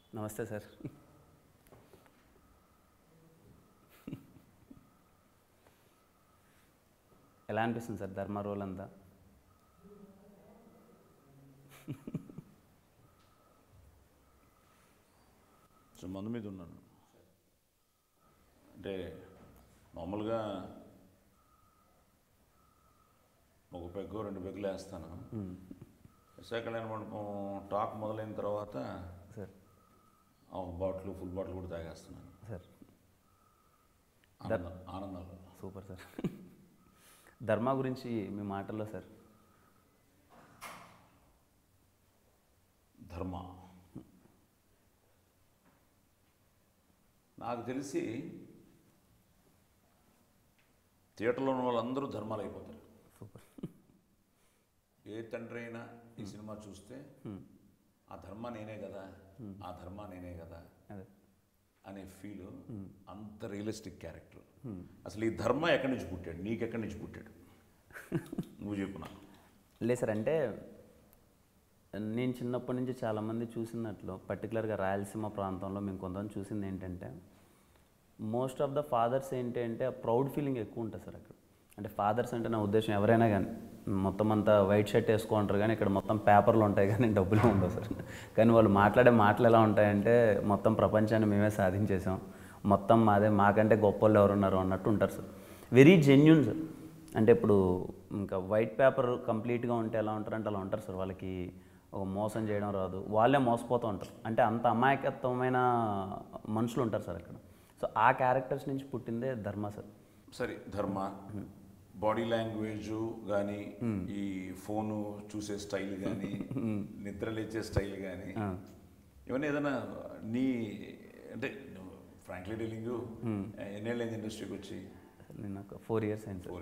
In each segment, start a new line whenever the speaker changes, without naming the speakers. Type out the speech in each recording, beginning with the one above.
నమస్తే సార్. ఎలా అనిపిస్తుంది సార్ ధర్మ రోల్ అంతా?
సో మందు మీద ఉన్నాను అంటే మామూలుగా ఒక పెగ్గు 2 పెగ్గులు వేస్తాను. కళ్యాణ మండపం టాక్ మొదలైన తర్వాత
సార్
ఒక బాటిల్ ఫుల్ బాటిల్ కూడా తాగేస్తున్నాను
సార్.
ఆనందాలు.
Super sir. ధర్మ గురించి మీ మాటల్లో సార్.
ధర్మ నాకు తెలిసి థియేటర్లో ఉన్న వాళ్ళందరూ ధర్మాలు అయిపోతారు.
సూపర్.
ఏ తండ్రి అయినా ఈ సినిమా చూస్తే ఆ ధర్మ నేనే కదా, ఆ ధర్మ నేనే కదా అనే ఫీల్. అంత రియలిస్టిక్ క్యారెక్టర్. అసలు ఈ ధర్మ ఎక్కడి నుంచి పుట్టాడు? నీకెక్కడి నుంచి పుట్టాడు? నువ్వు చెప్పు నాకు.
లేదు సార్, అంటే నేను చిన్నప్పటి నుంచి చాలామంది చూసినట్లు పర్టికులర్గా రాయలసీమ ప్రాంతంలో మేము కొంతమంది చూసింది ఏంటంటే మోస్ట్ ఆఫ్ ద ఫాదర్స్ ఏంటి అంటే ప్రౌడ్ ఫీలింగ్ ఎక్కువ ఉంటుంది సార్ అక్కడ. అంటే ఫాదర్స్ అంటే నా ఉద్దేశం ఎవరైనా కానీ మొత్తం అంతా వైట్ షర్ట్ వేసుకుంటారు, కానీ ఇక్కడ మొత్తం పేపర్లు ఉంటాయి కానీ డబ్బులు ఉండవు సార్. కానీ వాళ్ళు మాట్లాడే మాటలు ఎలా ఉంటాయంటే మొత్తం ప్రపంచాన్ని మేమే సాధించేసాం, మొత్తం మాదే, మాకంటే గొప్ప వాళ్ళు ఎవరున్నారు అన్నట్టు ఉంటారు సార్. Very genuine sir. అంటే ఇప్పుడు ఇంకా వైట్ పేపర్ కంప్లీట్గా ఉంటే ఎలా ఉంటారంటే అలా ఉంటారు సార్. వాళ్ళకి ఒక మోసం చేయడం రాదు, వాళ్ళే మోసపోతూ ఉంటారు. అంటే అంత అమాయకత్వమైన మనుషులు ఉంటారు సార్ అక్కడ. సో ఆ క్యారెక్టర్స్ నుంచి పుట్టిందే ధర్మ సార్.
సరే, ధర్మ బాడీ లాంగ్వేజ్ కానీ, ఈ ఫోను చూసే స్టైల్ కానీ, నిద్ర లేచే స్టైల్ కానీ, ఇవన్నీ ఏదైనా నీ అంటే ఫ్రాంక్లీ డీలింగ్ ఎన్నేళ్ళైంది ఇండస్ట్రీకి వచ్చి?
నేను ఒక 4 years అయింది సార్.
4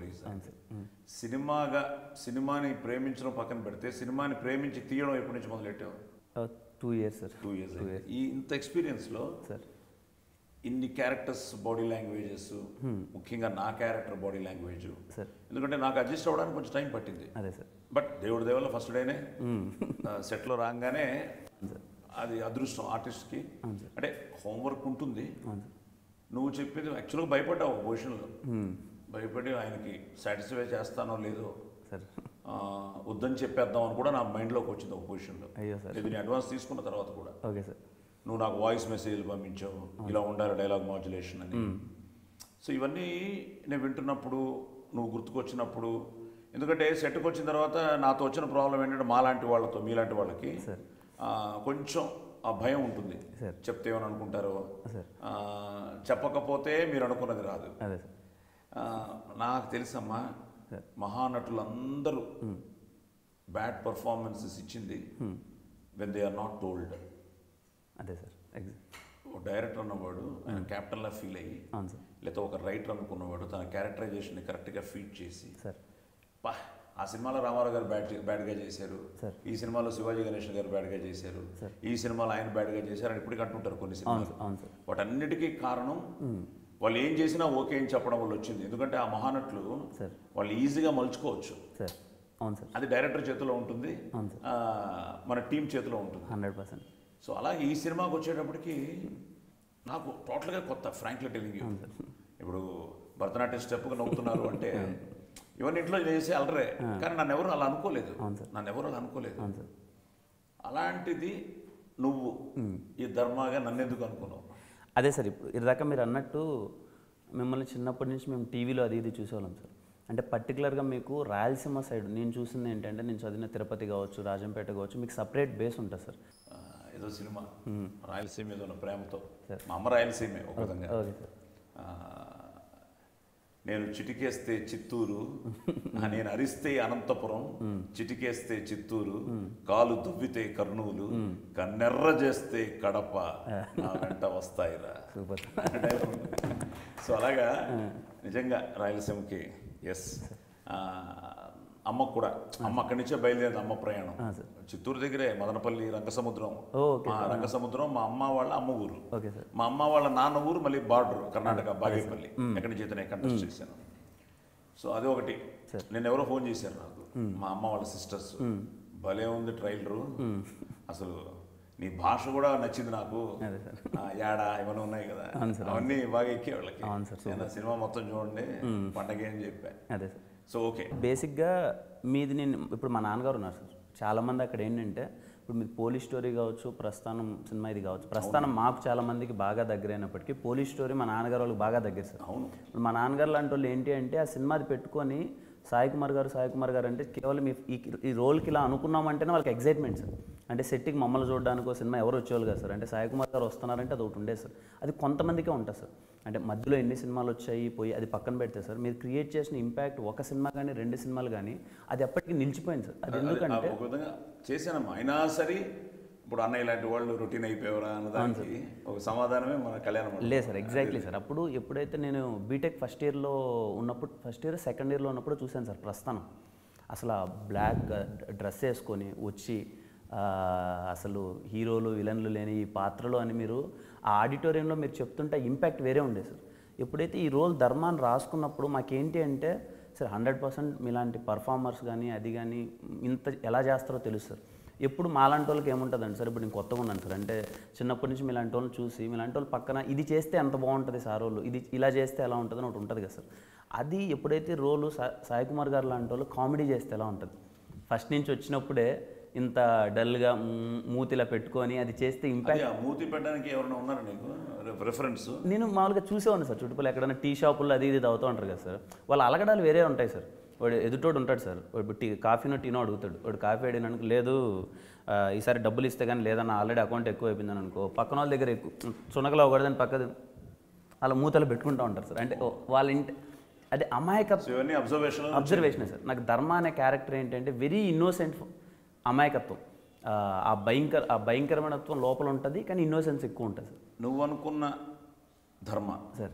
years. సినిమాని ప్రేమించడం పక్కన పెడితే సినిమాని ప్రేమించి తీయడం ఎప్పటి నుంచి మొదలెట్టావు?
2 years సార్.
2 years. ఈ ఇంత ఎక్స్పీరియన్స్లో
సార్
ఇన్ని క్యారెక్టర్స్ బాడీ లాంగ్వేజెస్, ముఖ్యంగా నా క్యారెక్టర్ బాడీ లాంగ్వేజ్, ఎందుకంటే నాకు అడ్జస్ట్ అవ్వడానికి కొంచెం టైం పట్టింది.
అదే సార్.
బట్ దేవుడి దేవల్ల ఫస్ట్ డేనే సెట్లో రాగానే అది అదృష్టం ఆర్టిస్ట్కి. అంటే హోంవర్క్ ఉంటుంది. నువ్వు చెప్పింది యాక్చువల్గా భయపడ్డావు ఒక పొజిషన్లో, భయపడి ఆయనకి సాటిస్ఫై చేస్తానో లేదో
సార్
వద్దని చెప్పేద్దాం అని కూడా నా మైండ్లోకి వచ్చింది ఒక పొజిషన్లో.
అయ్యో సార్.
ఇది అడ్వాన్స్ తీసుకున్న తర్వాత కూడా
ఓకే సార్
నువ్వు నాకు వాయిస్ మెసేజ్లు పంపించావు, ఇలా ఉండాలి డైలాగ్ మాడ్యులేషన్ అని. సో ఇవన్నీ నేను వింటున్నప్పుడు నువ్వు గుర్తుకొచ్చినప్పుడు, ఎందుకంటే సెట్కి వచ్చిన తర్వాత నాతో వచ్చిన ప్రాబ్లం ఏంటంటే మాలాంటి వాళ్ళతో మీలాంటి వాళ్ళకి కొంచెం ఆ భయం ఉంటుంది. చెప్తే ఏమని అనుకుంటారో, చెప్పకపోతే మీరు అనుకున్నది రాదు. నాకు తెలుసమ్మా, మహానటులందరూ బ్యాడ్ పర్ఫార్మెన్సెస్ ఇచ్చింది when they are not told.
అదే సార్.
ఒక డైరెక్టర్ అన్నవాడు ఆయన క్యాప్టెన్లా ఫీల్ అయ్యి, లేకపోతే ఒక రైటర్ అనుకున్నవాడు తన క్యారెక్టరైజేషన్ని కరెక్ట్గా ఫీడ్ చేసి, ఆ సినిమాలో రామారావు గారు బ్యాడ్గా చేశారు, ఈ సినిమాలో శివాజీ గణేషన్ గారు బ్యాడ్గా చేశారు, ఈ సినిమాలో ఆయన బ్యాడ్గా చేశారు అని ఇప్పటికీ అంటుంటారు కొన్ని సినిమాలు. వాటన్నిటికీ కారణం వాళ్ళు ఏం చేసినా ఓకే అని చెప్పడం వల్ల వచ్చింది. ఎందుకంటే ఆ మహానటులు వాళ్ళు ఈజీగా మలుచుకోవచ్చు. అది డైరెక్టర్ చేతిలో ఉంటుంది, మన టీం చేతిలో ఉంటుంది
100%.
సో అలాగే ఈ సినిమాకి వచ్చేటప్పటికి నాకు టోటల్గా కొత్త, ఫ్రాంక్లీ టెల్లింగ్ యూ. ఇప్పుడు భరతనాట్యం స్టెప్గా నవ్వుతున్నారు అంటే ఇవన్నీ ఇంట్లో చేసి అలరే, కానీ నన్ను ఎవరు అలా అనుకోలేదు. అలాంటిది నువ్వు ఈ ధర్మాగా నన్ను ఎందుకు అనుకున్నావు?
అదే సార్, ఇప్పుడు ఇదాకా మీరు అన్నట్టు మిమ్మల్ని చిన్నప్పటి నుంచి మేము టీవీలో అది ఇది చూసేవాళ్ళం సార్. అంటే పర్టికులర్గా మీకు రాయలసీమ సైడ్ నేను చూసింది ఏంటంటే, నేను చదివిన తిరుపతి కావచ్చు, రాజంపేట కావచ్చు, మీకు సపరేట్ బేస్ ఉంటుంది సార్.
ఏదో సినిమా రాయలసీమ మీద ఉన్న ప్రేమతో, మా అమ్మ రాయలసీమే ఒక విధంగా. నేను చిటికేస్తే చిత్తూరు, నేను అరిస్తే అనంతపురం, చిటికేస్తే చిత్తూరు, కాలు దువ్వితే కర్నూలు, కన్నెర్ర చేస్తే కడప, నా వెంట వస్తాయిరా. సో అలాగా నిజంగా రాయలసీమకి ఎస్. అమ్మకు కూడా, అమ్మ అక్కడి నుంచే బయలుదేరింది అమ్మ ప్రయాణం. చిత్తూరు దగ్గరే మదనపల్లి, రంగసముద్రం. రంగసముద్రం మా అమ్మ వాళ్ళ అమ్మ ఊరు, మా అమ్మ వాళ్ళ నాన్న ఊరు మళ్ళీ బార్డర్ కర్ణాటక బాగేపల్లి, ఎక్కడి నుంచి అయితే నేను కంటెస్ట్ చేశాను. సో అది ఒకటి. నేను ఎవరో ఫోన్ చేశారు నాకు, మా అమ్మ వాళ్ళ సిస్టర్స్, భలే ఉంది ట్రైలరు, అసలు నీ భాష కూడా నచ్చింది నాకు.
అదే సార్.
యాడా ఇవన్నీ ఉన్నాయి కదా, అవన్నీ బాగా ఎక్కే వాళ్ళకి. సినిమా మొత్తం చూడండి పండగ అని చెప్పా.
అదే సార్.
సో ఓకే,
బేసిక్గా మీది నేను ఇప్పుడు మా నాన్నగారు ఉన్నారు సార్. చాలామంది అక్కడ ఏంటంటే ఇప్పుడు మీరు పోలీస్ స్టోరీ కావచ్చు, ప్రస్థానం సినిమా ఇది కావచ్చు. ప్రస్థానం మాకు చాలామందికి బాగా దగ్గర అయినప్పటికీ పోలీస్ స్టోరీ మా నాన్నగారు వాళ్ళకి బాగా దగ్గర సార్.
అవును.
ఇప్పుడు మా నాన్నగారు లాంటి వాళ్ళు ఏంటి అంటే ఆ సినిమాది పెట్టుకొని సాయి కుమార్ గారు అంటే కేవలం ఈ రోల్కి ఇలా అనుకున్నామంటేనే వాళ్ళకి ఎగ్జైట్మెంట్ సార్. అంటే సెట్కి మమ్మల్ని చూడడానికి సినిమా ఎవరు వచ్చేవాళ్ళు కదా సార్. అంటే సాయి కుమార్ గారు వస్తున్నారంటే అది ఒకటి ఉండేది సార్. అది కొంతమందికే ఉంటుంది సార్. అంటే మధ్యలో ఎన్ని సినిమాలు వచ్చాయి పోయి అది పక్కన పెడితే సార్, మీరు క్రియేట్ చేసిన ఇంపాక్ట్ ఒక సినిమా కానీ 2 సినిమాలు కానీ అది ఎప్పటికీ నిలిచిపోయింది సార్. అది ఎందుకంటే
ఒక విధంగా చేసానమ్మా. అయినా సరే ఇప్పుడు అన్నయ్య ఇలాంటి వాళ్ళు రొటీన్ అయిపోయారా అన్నదానికి ఒక సమాధానమే మన కళ్యాణం.
లేదు సార్, ఎగ్జాక్ట్లీ సార్. అప్పుడు ఎప్పుడైతే నేను బీటెక్ ఫస్ట్ ఇయర్లో ఉన్నప్పుడు, సెకండ్ ఇయర్లో ఉన్నప్పుడు చూశాను సార్ ప్రస్థానం. అసలు ఆ బ్లాక్ డ్రెస్ వేసుకొని వచ్చి అసలు హీరోలు విలన్లు లేని ఈ పాత్రలు అని మీరు ఆ ఆడిటోరియంలో మీరు చెప్తుంటే ఇంపాక్ట్ వేరే ఉండేది సార్. ఎప్పుడైతే ఈ రోల్ ధర్మాన్ని రాసుకున్నప్పుడు మాకేంటి అంటే సార్ 100% మీలాంటి పర్ఫార్మర్స్ కానీ అది కానీ ఇంత ఎలా చేస్తారో తెలుసు సార్. ఎప్పుడు మాలాంటి వాళ్ళకి ఏముంటుందండి సార్, ఇప్పుడు నేను కొత్తగా ఉన్నాను సార్. అంటే చిన్నప్పటి నుంచి మీలాంటి వాళ్ళని చూసి మీలాంటి వాళ్ళు పక్కన ఇది చేస్తే ఎంత బాగుంటుంది సార్ రోలు, ఇది ఇలా చేస్తే ఎలా ఉంటుంది అని ఒకటి ఉంటుంది కదా సార్. అది ఎప్పుడైతే రోలు సాయి కుమార్ గారు లాంటి వాళ్ళు కామెడీ చేస్తే ఎలా ఉంటుంది, ఫస్ట్ నుంచి వచ్చినప్పుడే ఇంత డల్గా మూతిలా పెట్టుకొని అది చేస్తే ఇంపాక్ట్.
మూతి పెట్టడానికి ఎవరైనా ఉన్నారు నీకు రిఫరెన్స్?
నేను మామూలుగా చూసేవాడిని సార్, చుట్టుపక్కల ఎక్కడైనా టీ షాపుల్లో అది ఇది తాగుతూ ఉంటారు కదా సార్. వాళ్ళ అలగడాలు వేరే ఉంటాయి సార్. వాడు ఎదుటోడు ఉంటాడు సార్, వాడు కాఫీనో టీనో అడుగుతాడు. వాడు కాఫీ అడిగినానికి లేదు ఈసారి డబ్బులు ఇస్తే కానీ లేదన్న ఆల్రెడీ అకౌంట్ ఎక్కువ అయిపోయిందని అనుకో, పక్కన వాళ్ళ దగ్గర ఎక్కువ చునకలు అవ్వకూడదని పక్కది అలా మూతలు పెట్టుకుంటూ ఉంటారు సార్. అంటే వాళ్ళ ఇంటి అది అమాయకత్వం, అబ్జర్వేషన్ సార్. నాకు ధర్మ అనే క్యారెక్టర్ ఏంటంటే వెరీ ఇన్నోసెంట్ అమాయకత్వం. ఆ భయంకరమైనత్వం లోపల ఉంటుంది, కానీ ఇన్నోసెన్స్ ఎక్కువ ఉంటుంది సార్.
నువ్వు అనుకున్న ధర్మ
సార్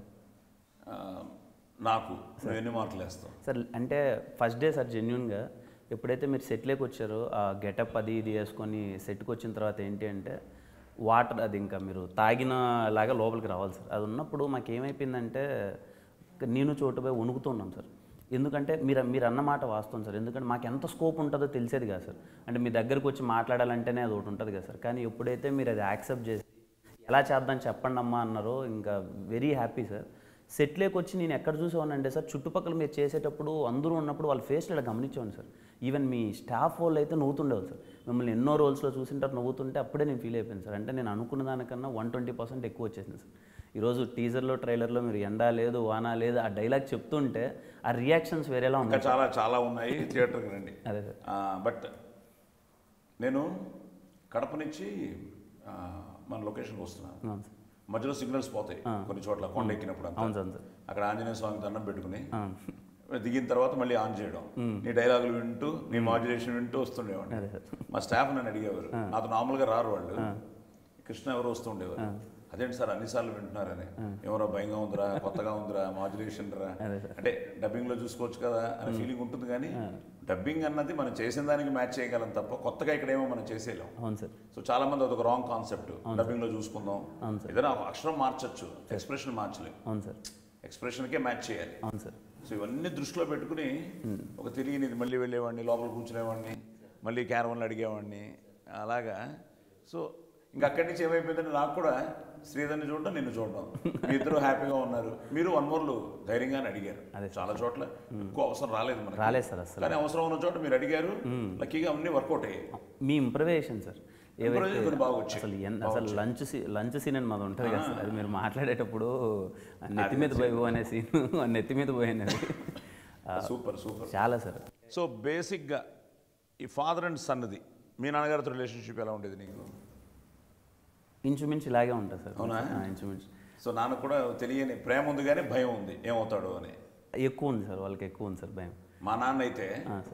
నాకు ఎన్ని మార్కులు వేస్తావు
సార్? అంటే ఫస్ట్ డే సార్ జెన్యున్గా ఎప్పుడైతే మీరు సెట్లోకి వచ్చారో ఆ గెటప్ అది ఇది వేసుకొని సెట్కి వచ్చిన తర్వాత ఏంటి అంటే వాటర్ అది ఇంకా మీరు తాగిన లాగా లోపలికి రావాలి సార్. అది ఉన్నప్పుడు మాకేమైపోయిందంటే నేను చోటుపోయి వణుకుతున్నాం సార్. ఎందుకంటే మీరు అన్న మాట వాస్తవం సార్. ఎందుకంటే మాకు ఎంత స్కోప్ ఉంటుందో తెలిసేది కాదు సార్. అంటే మీ దగ్గరకు వచ్చి మాట్లాడాలంటేనే అది ఒకటి ఉంటుంది కదా సార్. కానీ ఎప్పుడైతే మీరు అది యాక్సెప్ట్ చేసి ఎలా చేద్దాం చెప్పండి అమ్మా అన్నారో ఇంకా వెరీ హ్యాపీ సార్. సెట్లోకి వచ్చి నేను ఎక్కడ చూసేవాడినంటే సార్, చుట్టుపక్కల మీరు చేసేటప్పుడు అందరూ ఉన్నప్పుడు వాళ్ళ ఫేస్లో ఇలా గమనించేవాడిని సార్. ఈవెన్ మీ స్టాఫ్ వాళ్ళు అయితే నవ్వుతుండేవాళ్ళు సార్. మిమ్మల్ని ఎన్నో రోల్స్లో చూసింటారు నవ్వుతుంటే అప్పుడే నేను ఫీల్ అయిపోయాను సార్. అంటే నేను అనుకున్న దానికన్నా 120% ఎక్కువ వచ్చేసింది సార్. ఈరోజు టీజర్లో ట్రైలర్లో మీరు ఎండా లేదు వానా లేదు ఆ డైలాగ్ చెప్తుంటే ఆ రియాక్షన్స్ వేరేలా ఉన్నాయి.
చాలా చాలా ఉన్నాయి థియేటర్కి రండి.
అదే సార్.
బట్ నేను కడప నుంచి మన లొకేషన్కి వస్తున్నాను. మధ్యలో సిగ్నల్స్ పోతాయి కొన్ని చోట్ల కొండ ఎక్కినప్పుడు అంతా. అక్కడ ఆంజనేయ స్వామి దండం పెట్టుకుని దిగిన తర్వాత మళ్ళీ ఆన్ చేయడం, నీ డైలాగులు వింటూ నీ మాడ్యులేషన్ వింటూ వస్తుండేవాడిని. మా స్టాఫ్ నన్ను అడిగేవారు, నాతో నార్మల్గా రారు వాళ్ళు, కృష్ణ ఎవరు వస్తుండేవారు. అదేంటి సార్ అన్నిసార్లు వింటున్నారని. ఎవరో భయంగా ఉందిరా, కొత్తగా ఉందిరా, మాడ్యులేషన్ రా అంటే డబ్బింగ్లో చూసుకోవచ్చు కదా అనే ఫీలింగ్ ఉంటుంది. కానీ డబ్బింగ్ అన్నది మనం చేసిన దానికి మ్యాచ్ చేయగలం తప్ప కొత్తగా ఇక్కడేమో మనం చేసేయలేం.
అవును సార్.
సో చాలా మంది అదొక రాంగ్ కాన్సెప్ట్, డబ్బింగ్లో చూసుకుందాం, ఏదైనా అక్షరం మార్చచ్చు, ఎక్స్ప్రెషన్ మార్చలేము.
అవును సార్.
ఎక్స్ప్రెషన్కే మ్యాచ్ చేయాలి.
అవును సార్.
సో ఇవన్నీ దృష్టిలో పెట్టుకుని ఒక తెలియనిది మళ్ళీ వెళ్ళేవాడిని, లోపల కూర్చునేవాడిని, మళ్ళీ క్యారవన్లు అడిగేవాడిని అలాగా. సో ఇంకా అక్కడి నుంచి ఏమైపోయిందంటే నాకు కూడా శ్రీధర్ని చూడడం, నిన్ను చూడడం, మీ ఇద్దరు హ్యాపీగా ఉన్నారు. మీరు 1 more ధైర్యంగానే అడిగారు. చాలా చోట్ల ఎక్కువ అవసరం రాలేదు మనకి,
రాలేదు సార్ అసలు.
కానీ అవసరం ఉన్న చోట మీరు అడిగారు, లక్కీగా అన్నీ వర్కౌట్ అయ్యాయి.
మీ ఇంప్రవేషన్ సార్
బాగా వచ్చాయి.
అసలు లంచ్ సీన్ అని మాది ఉంటుంది కదా సార్. అది మీరు మాట్లాడేటప్పుడు నెత్తి మీద పోయి అనే సీన్, నెత్తి మీద పోయి అనేది
సూపర్ సూపర్ చాలా
సార్.
సో బేసిక్గా ఈ ఫాదర్ అండ్ సన్ది మీ నాన్నగారితో రిలేషన్షిప్ ఎలా ఉండేది నీకు?
ఇంచుమించు ఇలాగే ఉంటుంది సార్.
అవునా?
ఇంచుమించు.
సో నాన్న కూడా తెలియని ప్రేమ ఉంది కానీ భయం ఉంది, ఏమవుతాడు అని.
ఎక్కువ ఉంది సార్, వాళ్ళకి ఎక్కువ ఉంది సార్ భయం.
మా నాన్న అయితే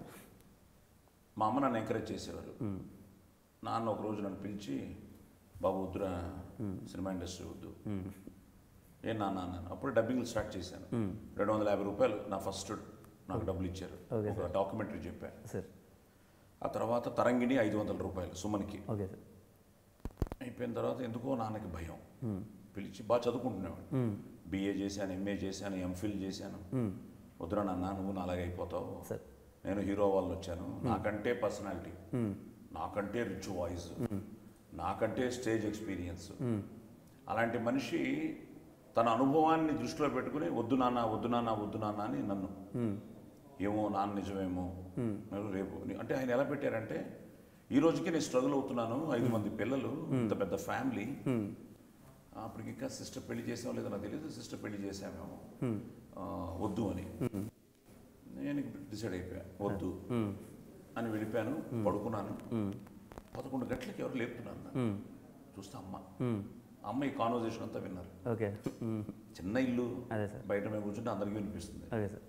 మా అమ్మ నన్ను ఎంకరేజ్ చేసేవారు. నాన్న ఒక రోజు నన్ను పిలిచి, బాబు వద్దురా సినిమా ఇండస్ట్రీ వద్దు. ఏం నాన్న అన్నాను. అప్పుడు డబ్బింగ్లు స్టార్ట్ చేశాను. 250 రూపాయలు నా ఫస్ట్ నాకు డబ్బులు ఇచ్చారు. ఒక డాక్యుమెంటరీ చెప్పాను సార్. ఆ తర్వాత తరంగిణి 500 రూపాయలు సుమన్కి.
Okay sir.
అయిపోయిన తర్వాత ఎందుకో నాన్నకి భయం. పిలిచి బాగా చదువుకుంటున్నాడు, BA చేశాను, MA చేశాను, MPhil చేశాను. వద్దురా నాన్న నువ్వు నాలాగే అయిపోతావు, నేను హీరో వాళ్ళు వచ్చాను, నాకంటే పర్సనాలిటీ, నాకంటే రిచ్ వాయిస్, నాకంటే స్టేజ్ ఎక్స్పీరియన్స్. అలాంటి మనిషి తన అనుభవాన్ని దృష్టిలో పెట్టుకుని వద్దు నాన్న వద్దు నాన్న వద్దు నాన్న అని నన్ను, ఏమో నాన్న నిజమేమో రేపు అంటే ఆయన ఎలా పెట్టారంటే, ఈ రోజుకి నేను స్ట్రగుల్ అవుతున్నాను, 5 మంది పిల్లలు, ఇంత పెద్ద ఫ్యామిలీ, అప్పటికి ఇంకా సిస్టర్ పెళ్లి చేసామో లేదో నాకు తెలియదు, సిస్టర్ పెళ్లి చేసామేమో, వద్దు అని నేను డిసైడ్ అయిపోయా, వద్దు అని వెళ్ళిపోయాను. పడుకున్నాను. 11 గంటలకి ఎవరు లేపుతున్నాను, చూస్తే అమ్మ ఈ కాన్వర్జేషన్ అంతా విన్నారు. చిన్న ఇల్లు, బయట మేము కూర్చుంటే అందరికీ వినిపిస్తుంది.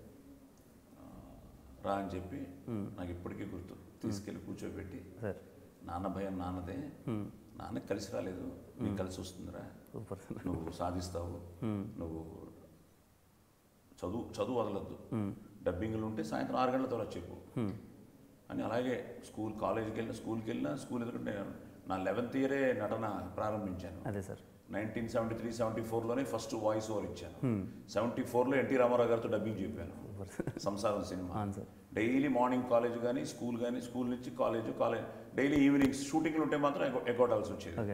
రా అని చెప్పి నాకు ఇప్పటికీ గుర్తు, తీసుకెళ్ళి కూర్చోబెట్టి, నాన్న భయం నాన్నదే, నాన్నకి కలిసి రాలేదు, నీకు కలిసి వస్తుందిరా, నువ్వు సాధిస్తావు, నువ్వు చదువు వదలొద్దు, డబ్బింగ్లు ఉంటే సాయంత్రం 6 గంటల తర్వాత చెప్పు అని. అలాగే కాలేజీకి వెళ్ళినా స్కూల్ ఎందుకంటే నా 11th ఇయరే నటన ప్రారంభించాను. 1973-74లోనే ఫస్ట్ వాయిస్ ఓవర్ ఇచ్చాను. 74లో ఎన్టీ రామారావు గారితో డబ్బింగ్ చెప్పాను Samsaram cinema. Daily morning college కానీ స్కూల్ నుంచి కాలేజ్ డైలీ ఈవినింగ్స్ షూటింగ్లు ఉంటే మాత్రం ఎగ్గొట్టాల్సి వచ్చేది.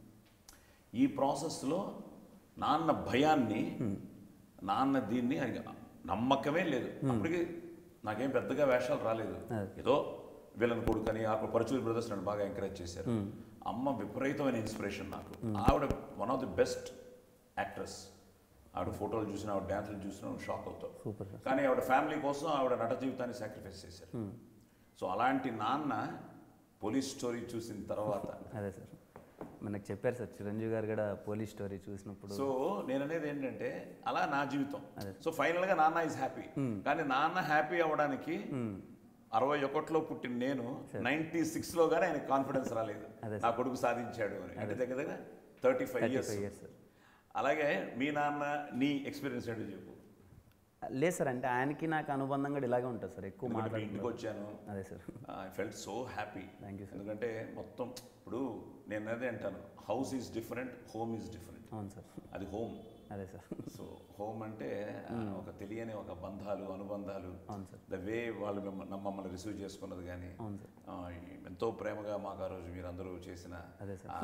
ఈ ప్రాసెస్లో నాన్న భయాన్ని, నాన్న దీన్ని నమ్మకమే లేదు. అప్పటికి నాకేం పెద్దగా వేషాలు రాలేదు, ఏదో విలన్ కొడుకని పరచూరి బ్రదర్స్ నన్ను బాగా ఎంకరేజ్ చేశారు. అమ్మ విపరీతమైన ఇన్స్పిరేషన్ నాకు. ఆవిడ one of the best actress. ఆవిడ ఫోటోలు చూసిన, ఆవిడ డ్యాన్సులు చూసిన షాక్ అవుతావు. కానీ ఆవిడ ఫ్యామిలీ కోసం ఆవిడ నట జీవితాన్ని సాక్రిఫైస్ చేశారు. సో అలాంటి నాన్న పోలీస్ స్టోరీ చూసిన తర్వాత,
అదే సార్ మనకు చెప్పారు సార్, చిరంజీవి గారు కూడా పోలీస్ స్టోరీ చూసినప్పుడు.
సో నేను అనేది ఏంటంటే అలా నా జీవితం. సో ఫైనల్గా నాన్న ఈజ్ హ్యాపీ. కానీ నాన్న హ్యాపీ అవ్వడానికి 61లో పుట్టిన నేను 96లో కానీ ఆయన కాన్ఫిడెన్స్ రాలేదు, నా కొడుకు సాధించాడు అని. అంటే దగ్గర 35 ఇయర్స్. అలాగే మీ నాన్న నీ ఎక్స్పీరియన్స్ ఏంటో చెప్పు.
లేదు సార్, అంటే ఆయనకి నాకు అనుబంధం కూడా ఇలాగే ఉంటుంది సార్. ఎక్కువ మాట్లాడి
ఇంటికి వచ్చాను,
అదే sir,
I felt so happy.
Thank you sir.
ఎందుకంటే మొత్తం ఇప్పుడు నేను అదే అంటాను, house is different, home is different.
అవును సార్,
అది హోమ్.
అదే సార్.
సో హోమ్ అంటే ఒక తెలియని ఒక బంధాలు, అనుబంధాలు,
అవును సార్,
ద వే వాళ్ళు మమ్మల్ని రిసీవ్ చేసుకున్నది కానీ,
అవును సార్,
ఎంతో ప్రేమగా మాకు ఆ రోజు మీరందరూ చేసిన,
అదే సార్,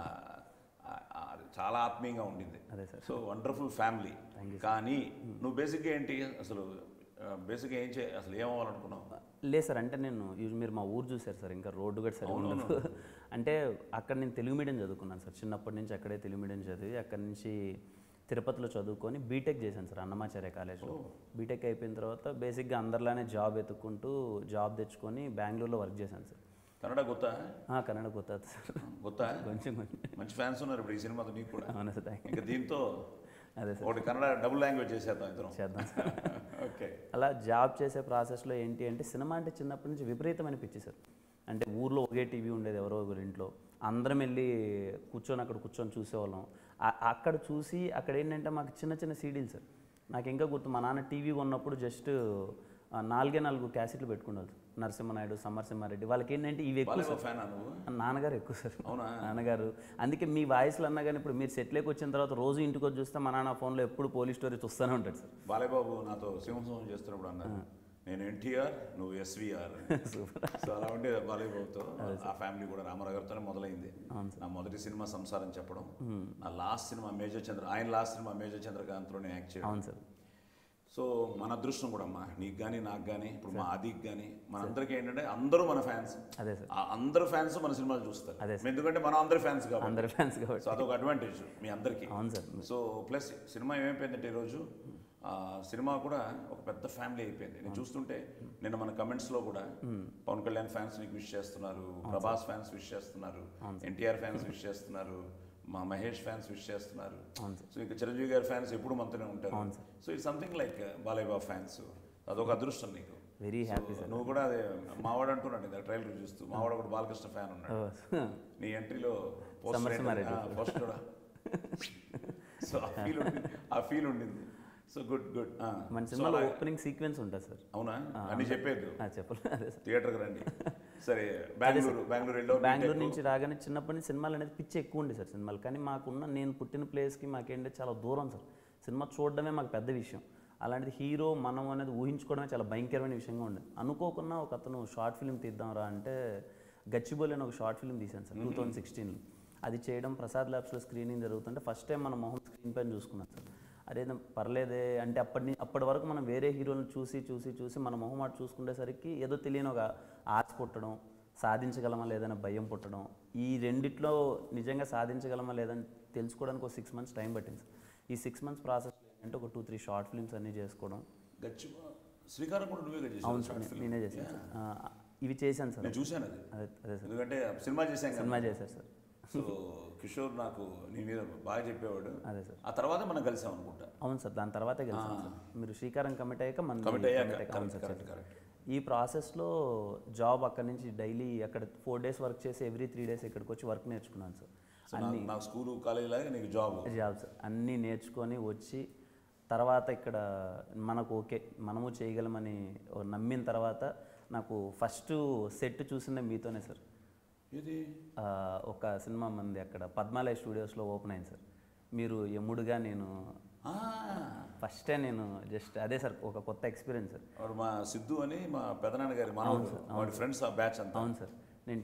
చాలా ఆత్మీయంగా ఉండింది.
అదే సార్.
So wonderful family. కానీ నువ్వు బేసిక్గా ఏంటి అసలు, బేసిక్గా అసలు ఏమవ్వాలనుకున్నావు?
లేదు సార్, అంటే నేను మీరు మా ఊరు చూశారు సార్, ఇంకా రోడ్డు కూడా సరిగ్గా ఉండదు. అంటే అక్కడ నేను తెలుగు మీడియం చదువుకున్నాను సార్, చిన్నప్పటి నుంచి అక్కడే తెలుగు మీడియం చదివి అక్కడి నుంచి తిరుపతిలో చదువుకొని బీటెక్ చేశాను సార్ అన్నమాచార్య కాలేజ్లో. బీటెక్ అయిపోయిన తర్వాత బేసిక్గా అందరిలానే జాబ్ ఎత్తుక్కుంటూ జాబ్ తెచ్చుకొని బెంగళూరులో వర్క్ చేశాను సార్.
కన్నడ గొత్తా?
కన్నడ గొత్తా సార్,
గొత్తా?
కొంచెం
మంచి ఫ్యాన్స్ ఉన్నారు ఇప్పుడు ఈ సినిమాతో నీకు కూడా.
అవునా సార్,
ఇంకా దీంతో
అదే సార్,
ఒకటి కన్నడ డబుల్ లాంగ్వేజ్ చేద్దాం
సార్.
ఓకే.
అలా జాబ్ చేసే ప్రాసెస్లో ఏంటి అంటే సినిమా అంటే చిన్నప్పటి నుంచి విపరీతమైన పిచ్చి సార్. అంటే ఊర్లో ఒకే టీవీ ఉండేది, ఎవరో ఒకరి ఇంట్లో అందరం వెళ్ళి అక్కడ కూర్చొని చూసేవాళ్ళం. అక్కడ చూసి అక్కడ ఏంటంటే మాకు చిన్న చిన్న సీడీలు సార్. నాకు ఇంకా గుర్తు, మా నాన్న టీవీ ఉన్నప్పుడు జస్ట్ 4 క్యాసెట్లు పెట్టుకున్నారు. నరసింహనాయుడు, సమరసింహారెడ్డి, వాళ్ళకి ఏంటంటే ఇవి ఎక్కువ. నాన్నగారు ఎక్కువ సార్, నాన్నగారు. అందుకే మీ వాయిస్లు అన్నా కానీ ఇప్పుడు మీరు సెట్లోకి వచ్చిన తర్వాత రోజు ఇంటికి వచ్చి చూస్తే మా నాన్న ఫోన్లో ఎప్పుడు పోలీస్ స్టోరీ చూస్తూనే ఉంటాడు సార్.
బాలయ్య బాబు నాతో సింహం చేస్తున్నప్పుడు అన్నారు, నేను ఎన్టీఆర్, నువ్వు ఎస్వీఆర్. సో అలా ఉండే బాలయ్య బాబుతో. ఆ ఫ్యామిలీ కూడా రామారావు గారితోనే మొదలైంది. నా మొదటి సినిమా సంసారం చెప్పడం, నా లాస్ట్ సినిమా ఆయన లాస్ట్ సినిమా మేజర్ చంద్రకాంత్లో నేను యాక్ట్ చేయడం.
అవును సార్.
సో మన అదృష్టం కూడా అమ్మా, నీకు కానీ నాకు కానీ, ఇప్పుడు మా ఆదికి కానీ, మనందరికీ ఏంటంటే అందరూ మన ఫ్యాన్స్.
అదే సార్,
అందరు ఫ్యాన్స్ మన సినిమాలు చూస్తారు.
అదే,
ఎందుకంటే మనం అందరు ఫ్యాన్స్
కాబట్టి.
సో అదొక అడ్వాంటేజ్ మీ అందరికీ.
అవును సార్.
సో ప్లస్ సినిమా ఏమైపోయిందంటే ఈరోజు సినిమా కూడా ఒక పెద్ద ఫ్యామిలీ అయిపోయింది. నేను చూస్తుంటే నిన్న మన కమెంట్స్లో కూడా పవన్ కళ్యాణ్ ఫ్యాన్స్ నీకు విష్ చేస్తున్నారు, ప్రభాస్ ఫ్యాన్స్ విష్ చేస్తున్నారు, ఎన్టీఆర్ ఫ్యాన్స్ విష్ చేస్తున్నారు, మా మహేష్ ఫ్యాన్స్ విష్ చేస్తున్నారు. సో ఇంకా చిరంజీవి గారి ఫ్యాన్స్ ఎప్పుడు మనతోనే ఉంటారు. So it's something like Balayya Babu fans. అదొక అదృష్టం నీకు.
Very happy sir.
నువ్వు కూడా అదే మావాడు అంటున్నాడు ఇంత ట్రైలర్ చూస్తూ, మావాడు కూడా బాలకృష్ణ ఫ్యాన్ ఉన్నాడు. నీ ఎంట్రీలో ఫస్ట్ కూడా. సో ఆ ఫీల్ ఉండింది. So good.
మన సినిమాలో ఓపెనింగ్ సీక్వెన్స్ ఉంటుంది సార్.
అవునా? అన్ని చెప్పేది
చెప్పలేదు,
థియేటర్కి రండి. సరే, బెంగళూరు
నుంచి రాగానే చిన్నప్పటి నుంచి సినిమాలు అనేది పిచ్చి ఎక్కువ ఉండే సార్ సినిమాలు. కానీ నేను పుట్టిన ప్లేస్కి మాకేంటే చాలా దూరం సార్. సినిమా చూడడమే మాకు పెద్ద విషయం. అలాంటిది హీరో మనం అనేది ఊహించుకోవడమే చాలా భయంకరమైన విషయంగా ఉండేది. అనుకోకుండా ఒక అతను షార్ట్ ఫిల్మ్ తీద్దాం రా అంటే గచ్చిబౌలి అని ఒక షార్ట్ ఫిల్మ్ తీశాను సార్ 2016లో. అది చేయడం ప్రసాద్ ల్యాబ్స్లో స్క్రీనింగ్ జరుగుతుంటే ఫస్ట్ టైం మన మొహం స్క్రీన్ పైన చూసుకున్నాను సార్. అదే పర్లేదే అంటే అప్పటి వరకు మనం వేరే హీరోలను చూసి మన మొహం అటు చూసుకునేసరికి ఏదో తెలియని ఒక ఆశ పుట్టడం, సాధించగలమా లేదని భయం పుట్టడం, ఈ రెండిట్లో నిజంగా సాధించగలమా లేదని తెలుసుకోవడానికి ఒక 6 months టైం పట్టింది సార్. ఈ 6 months ప్రాసెస్ అంటే ఒక 2-3 షార్ట్ ఫిల్మ్స్ అన్నీ చేసుకోవడం.
శ్రీకారం కూడా నువ్వే చేశాను?
అవును సార్, నేనే చేశాను. ఇవి చేశాను సార్,
నేను చూశాను అది.
అదే సార్,
ఎందుకంటే సినిమా చేశాను,
సినిమా చేశారు సార్.
సో కిషోర్ నాకు నీ మీద బాగా చెప్పేవాడు.
అదే సార్,
ఆ తర్వాత మనం కలిసాం అనుకుంటా.
అవును సార్, దాని తర్వాతే కలిసాం సార్. మీరు శ్రీకారం కమిట్ అయ్యాక మన అవును సార్. ఈ ప్రాసెస్లో జాబ్ అక్కడి నుంచి డైలీ అక్కడ 4 days వర్క్ చేసి ఎవ్రీ 3 days ఇక్కడికి వచ్చి వర్క్ నేర్చుకున్నాను సార్.
అన్ని నాకు స్కూలు కాలేజీ లాగా నీకు జాబ్
సార్. అన్నీ నేర్చుకొని వచ్చి తర్వాత ఇక్కడ మనకు ఓకే మనము చేయగలమని నమ్మిన తర్వాత నాకు ఫస్ట్ సెట్ చూసిందే మీతోనే సార్.
ఇది
ఒక సినిమా మంది అక్కడ పద్మాలయ స్టూడియోస్లో ఓపెన్ అయింది సార్. మీరు యముడుగా నేను ఫస్టే నేను జస్ట్ అదే సార్, ఒక కొత్త ఎక్స్పీరియన్స్ సార్.
వాడు మా సిద్ధు అని మా పెదనాన్న గారి వాడి ఫ్రెండ్స్ ఆ బ్యాచ్ అంతా.
అవును సార్, నేను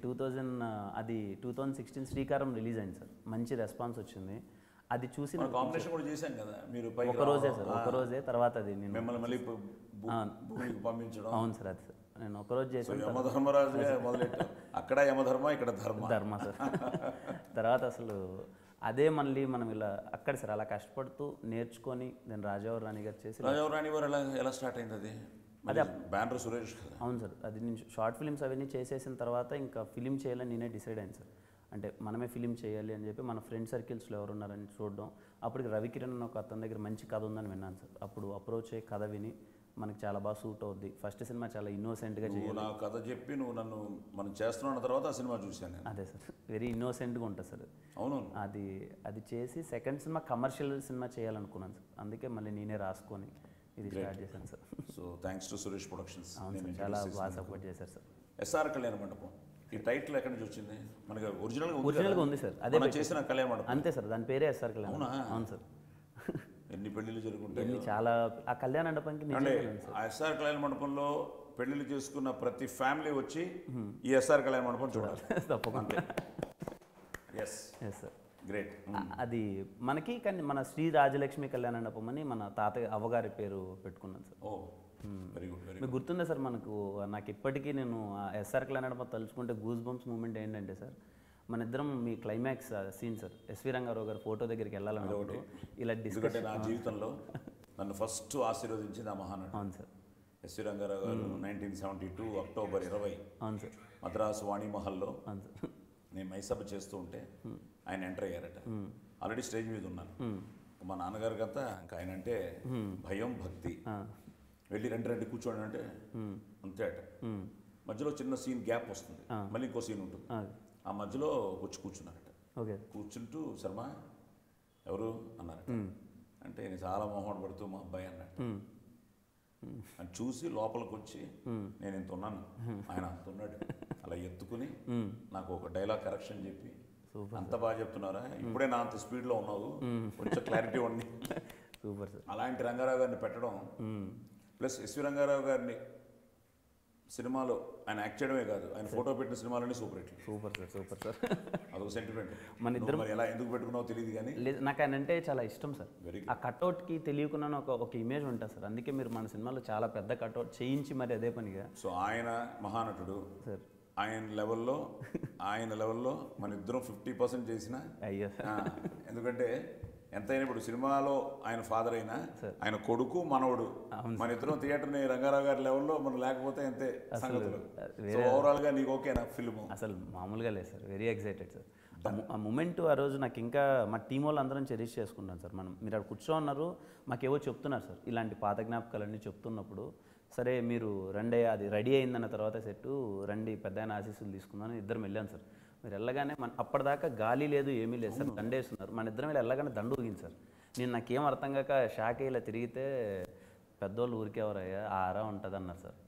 2016 శ్రీకారం రిలీజ్ అయింది సార్. మంచి రెస్పాన్స్ వచ్చింది. అది చూసి
కాంబినేషన్ కూడా చేశాం కదా మీరు.
ఒకరోజే సార్, ఒకరోజే. తర్వాత అది నేను
మిమ్మల్ని మళ్ళీ భూమికి పంపించడం.
అవును సార్, అది సార్ నేను ఒకరోజు చేశాను.
యమధర్మరాజు మొదలెట్టాం. అక్కడ యమధర్మ, ఇక్కడ ధర్మ
సార్. తర్వాత అసలు అదే మళ్ళీ మనం ఇలా అక్కడ సార్ అలా కష్టపడుతూ నేర్చుకొని నేను రాజావారి రాణి గారు చేసి.
రాజావారి రాణి వారు ఎలా స్టార్ట్ అయింది అది? అదే బ్యానర్ సురేష్ కదా?
అవును సార్, అది నేను షార్ట్ ఫిలిమ్స్ అవన్నీ చేసేసిన తర్వాత ఇంకా ఫిలిం చేయాలని నేనే డిసైడ్ అయింది సార్. అంటే మనమే ఫిలిం చేయాలి అని చెప్పి మన ఫ్రెండ్ సర్కిల్స్లో ఎవరున్నారని చూడడం. అప్పటికి రవికిరణ్ అని ఒక అతని దగ్గర మంచి కథ ఉందని విన్నాను సార్. అప్పుడు అప్రోచ్ అయ్యి కథ విని మనకి చాలా బాగా సూట్ అవుద్ది, ఫస్ట్ సినిమా చాలా ఇన్నోసెంట్గా చేయాలి.
నా కథ చెప్పి నువ్వు నన్ను మనం చేస్తున్న తర్వాత ఆ సినిమా చూశాను.
అదే సార్, వెరీ ఇన్నోసెంట్గా ఉంటుంది సార్.
అవును,
అది చేసి సెకండ్ సినిమా కమర్షియల్ సినిమా చేయాలనుకున్నాను సార్. అందుకే మళ్ళీ నేనే రాసుకొని ఇది స్టార్ట్ చేశాను sir.
So thanks to Suresh productions.
అవును సార్, చాలా బాగా సపోర్ట్ చేశారు సార్.
ఎస్ఆర్ కళ్యాణ మండపం ఈ టైటిల్ ఎక్కడి నుంచి వచ్చింది? మనకి
ఒరిజినల్గా ఉంది సార్, అదే
చేసిన కళ్యాణ మండపం
అంతే సార్, దాని పేరే ఎస్ఆర్ కళ్యాణ. అవును సార్,
ఎన్ని పెళ్లిళ్ళు జరుగుంటాయి
చాలా. ఆ కళ్యాణ మండపానికి
ఆ ఎస్ఆర్ కళ్యాణ మండపంలో పెళ్లిళ్ళు చేసుకున్న ప్రతి ఫ్యామిలీ వచ్చి ఈ ఎస్ఆర్ కళ్యాణ మండపం చూడాలి
తప్పకుండా.
Yes sir, great.
అది మనకి కానీ మన శ్రీ రాజలక్ష్మి కళ్యాణ మండపం అని మన తాతయ్య అవ్వగారి పేరు పెట్టుకున్నాను సార్.
ఓ వెరీ గుడ్.
మీకు గుర్తుందా సార్, నాకు ఇప్పటికీ నేను ఎస్ఆర్ కళ్యాణ మండపం తలుచుకుంటే గూస్ బంప్స్ మూమెంట్ ఏంటంటే సార్, మన ఇద్దరం మీ climax scene sir, SV Rangarao garu photo దగ్గరికి వెళ్ళాలన్నప్పుడు ఇలా డిస్కస్.
నా జీవితంలో నన్ను ఫస్ట్ ఆశీర్వదించింది ఆ మహానటుడు.
అవును సార్,
ఎస్వి రంగారావు గారు 1972 October 20.
అవును సార్,
మద్రాసు వాణిమహల్లో
అవును సార్,
నేను మైసభ చేస్తూ ఉంటే ఆయన ఎంటర్ అయ్యారట. ఆల్రెడీ స్టేజ్ మీద ఉన్నాను. మా నాన్నగారికి అంతా ఇంకా ఆయన అంటే భయం భక్తి. వెళ్ళి రండి కూర్చోండి అంటే అంతే అట. మధ్యలో చిన్న సీన్ గ్యాప్ వస్తుంది, మళ్ళీ ఇంకో సీన్ ఉంటుంది. ఆ మధ్యలో వచ్చి కూర్చున్నారట. కూర్చుంటూ శర్మ ఎవరు అన్నారట. అంటే నేను చాలా మొహమాట పడుతూ మా అబ్బాయి అన్నట్టు అని చూసి లోపలికి వచ్చి నేను ఇంత ఉన్నాను, ఆయన అంత ఉన్నాడు, అలా ఎత్తుకుని నాకు ఒక డైలాగ్ కరెక్షన్ చెప్పి, అంత బాగా చెప్తున్నారా, ఇప్పుడే నా అంత స్పీడ్లో ఉన్నావు, కొంచెం క్లారిటీ ఉంది.
Super sir.
అలాంటి రంగారావు గారిని పెట్టడం, ప్లస్ ఎస్వి రంగారావు గారిని సినిమాలో ఆయన యాక్ట్ చేయడమే కాదు, ఆయన ఫోటో పెట్టిన సినిమాలన్నీ super hit.
Super sir, super sir.
అదొక సెంటిమెంట్.
మన ఇద్దరు
ఎలా ఎందుకు పెట్టుకున్నావో తెలియదు కానీ
లేదు, నాకు ఆయన అంటే చాలా ఇష్టం సార్. ఆ కట్అవుట్కి తెలియకున్నా ఒక ఇమేజ్ ఉంటుంది సార్. అందుకే మీరు మన సినిమాలో చాలా పెద్ద కట్అవుట్ చేయించి మరి అదే పనిగా. సో
ఆయన మహానటుడు
సార్,
ఆయన లెవెల్లో మన ఇద్దరం 50% చేసిన.
అయ్యో,
ఎందుకంటే ఎంతైనా ఇప్పుడు సినిమాలో ఆయన ఫాదర్ అయినా ఆయన కొడుకు మనవడు, మన ఇద్దరం థియేటర్ని రంగారావు గారి లెవెల్లో మనం లేకపోతే అంతే సంగతులు. ఓవరాల్గా నీకు ఓకేనా ఫిల్మ్?
అసలు మామూలుగా లేదు సార్, వెరీ ఎక్సైటెడ్ సార్. ఆ మూమెంట్ ఆ రోజు నాకు ఇంకా మా టీం వాళ్ళు అందరం చెరిష్ చేసుకుంటాం సార్. మీరు అక్కడ కూర్చోన్నారు, మాకేవో చెప్తున్నారు సార్, ఇలాంటి పాత జ్ఞాపకాలన్నీ చెప్తున్నప్పుడు, సరే మీరు రండి, అది రెడీ అయిందన్న తర్వాత సెట్టు రండి, పెద్ద ఆయన ఆశీస్సులు తీసుకుందామని ఇద్దరం వెళ్ళాను సార్. మీరు వెళ్ళగానే అప్పటిదాకా గాలి లేదు, ఏమీ లేదు సార్, దండేస్తున్నారు. మన ఇద్దరం వీళ్ళు వెళ్ళగానే దండు ఊగింది సార్. నాకేం అర్థం కాక షాక్ ఇలా తిరిగితే పెద్దోళ్ళు ఊరికేవరయ్యా ఆరా ఉంటుంది అన్నారు సార్.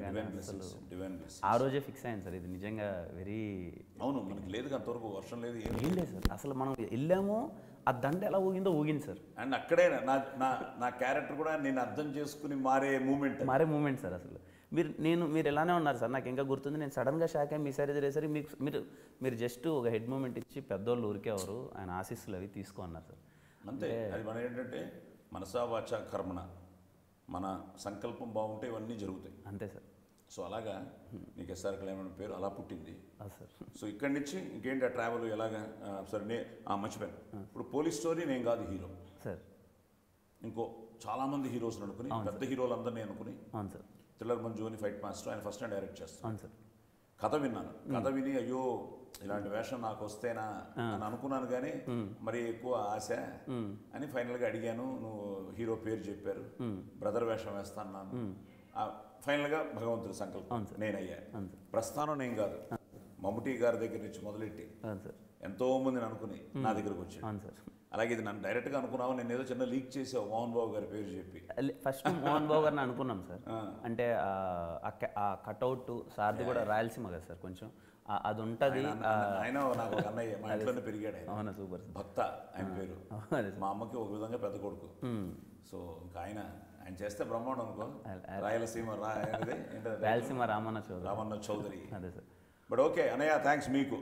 ఆ రోజే ఫిక్స్ అయ్యాను సార్, ఇది నిజంగా వెరీ.
అవును, మనకి లేదు అంతవరకు, వర్షం లేదు, ఏం
లేదు సార్. అసలు మనం వెళ్ళాము, ఆ దండ ఎలా ఊగిందో ఊగింది సార్.
అండ్ అక్కడే నా క్యారెక్టర్ కూడా నేను అర్థం చేసుకుని మారే మూమెంట్
సార్. అసలు మీరు ఎలానే ఉన్నారు సార్, నాకు ఇంకా గుర్తుంది. నేను సడన్గా షాక్ అయ్యి మీ సార్ ఎదురేసరికి మీరు జస్ట్ ఒక హెడ్ మూమెంట్ ఇచ్చి పెద్దోళ్ళు ఊరికేవారు, ఆయన ఆశీస్సులు అవి తీసుకో అన్నారు సార్.
అంతే, అది మన ఏంటంటే మనసా వాచా కర్మణ, మన సంకల్పం బాగుంటే ఇవన్నీ జరుగుతాయి.
అంతే సార్.
సో అలాగా నీకు ఎస్ఆర్ కళ్యాణ్ పేరు అలా పుట్టింది
సార్.
సో ఇక్కడి నుంచి ఇంకేంటి ఆ ట్రావెల్ ఎలాగా? సరే మర్చిపోయాను, ఇప్పుడు పోలీస్ స్టోరీ నేను కాదు హీరో
సార్,
ఇంకో చాలామంది హీరోస్ అనుకుని, పెద్ద హీరోలందరినీ అనుకుని,
అవును సార్,
థ్రిల్లర్ మంజు అని ఫైట్ మాస్టర్, ఆయన ఫస్ట్ టైం డైరెక్ట్ చేస్తాను.
అవును సార్.
కథ విన్నాను, కథ విని అయ్యో ఇలాంటి వేషం నాకు వస్తేనా అని అనుకున్నాను, కానీ మరి ఎక్కువ ఆశ అని ఫైనల్గా అడిగాను. నువ్వు హీరో పేరు చెప్పారు, బ్రదర్ వేషం వేస్తాను. ఫైనల్గా భగవంతుడి సంకల్పం నేనయ్యా. ప్రస్థానం నేను కాదు, మమ్ముటి గారి దగ్గర నుంచి మొదలెట్టి ఎంతో మందిని అనుకుని నా దగ్గరకు వచ్చాడు. అలాగే ఇది నన్ను డైరెక్ట్గా అనుకున్నావు, నేను ఏదో చిన్న లీక్ చేసావు మోహన్ బాబు గారి పేరు చెప్పి.
ఫస్ట్ మోహన్ బాబు గారిని అనుకున్నాం సార్. అంటే ఆ కట్అవుట్ సార్ది కూడా రాయలసీమ కదా సార్, కొంచెం అది ఉంటుంది.
ఆయన నాకు ఒక అన్నయ్య, మా ఇంట్లోనే పెరిగాడు.
అవునా, సూపర్.
భక్త ఆయన పేరు. మా అమ్మకి ఒక విధంగా పెద్ద కొడుకు. సో ఇంకా ఆయన చేస్తే బ్రహ్మాండం అనుకో. రాయలసీమ
రాయలసీమ రామన్న
చౌదరి.
అదే సార్.
బట్ ఓకే అన్నయ్య, థ్యాంక్స్ మీకు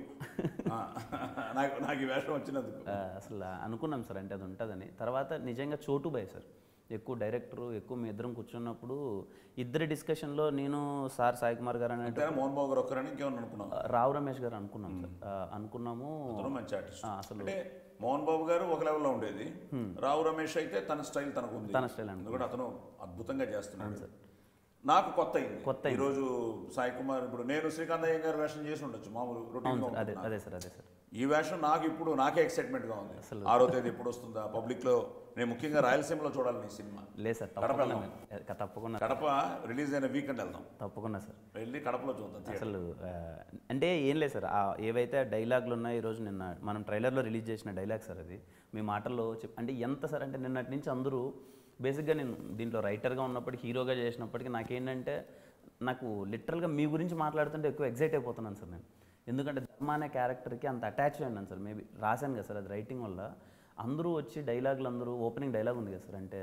నాకు ఈ వేషం వచ్చినందుకు.
అసలు అనుకున్నాం సార్, అంటే అది ఉంటుందని. తర్వాత నిజంగా చోటుబాయ్ సార్ ఎక్కువ డైరెక్టరు, ఎక్కువ మీ ఇద్దరం కూర్చున్నప్పుడు ఇద్దరి డిస్కషన్లో నేను సార్ సాయి కుమార్ గారు
అంటే మోహన్ బాబు గారు ఒక్కరని ఇంకేమన్నా అనుకున్నాం,
రావు రమేష్ గారు అనుకున్నాం సార్. అనుకున్నాము
మంచి ఆర్టిస్ట్. అసలు మోహన్ బాబు గారు ఒక లెవెల్లో ఉండేది, రావు రమేష్ అయితే తన స్టైల్ తనకు ఉంది, తన స్టైల్ ఎందుకంటే అతను అద్భుతంగా చేస్తున్నాడు సార్. నాకు కొత్త అయింది ఈరోజు సాయి కుమార్. ఇప్పుడు నేను శ్రీకాంత్ అయ్య గారు వేషం చేసి ఉండొచ్చు మామూలు రొటీన్.
అదే సార్, అదే సార్.
ఈ వేషం నాకు ఇప్పుడు నాకే ఎక్సైట్మెంట్గా ఉంది. 6వ తేదీ ఎప్పుడు వస్తుందా పబ్లిక్లో? నేను ముఖ్యంగా రాయలసీమలో చూడాలి నీ సినిమా.
లేదు సార్, తప్పకుండా.
కడప రిలీజ్ అయిన వీకెండ్ వెళ్దాం.
తప్పకుండా సార్,
వెళ్ళి కడపలో చూద్దాం.
అసలు అంటే ఏం లేదు సార్, ఏవైతే డైలాగులు ఉన్నాయో ఈరోజు నిన్న మనం ట్రైలర్లో రిలీజ్ చేసిన డైలాగ్ సార్, అది మీ మాటల్లో అంటే ఎంత సార్ అంటే నిన్నటి నుంచి అందరూ బేసిక్గా నేను దీంట్లో రైటర్గా ఉన్నప్పటికీ, హీరోగా చేసినప్పటికీ నాకేంటంటే నాకు లిటరల్గా మీ గురించి మాట్లాడుతుంటే ఎక్కువ ఎగ్జైట్ అయిపోతున్నాను సార్ నేను. ఎందుకంటే ధర్మ అనే క్యారెక్టర్కి అంత అటాచ్ అయినాను సార్. మేబీ రాశాను కదా సార్, అది రైటింగ్ వల్ల. అందరూ వచ్చి డైలాగులు, అందరూ ఓపెనింగ్ డైలాగ్ ఉంది కదా సార్, అంటే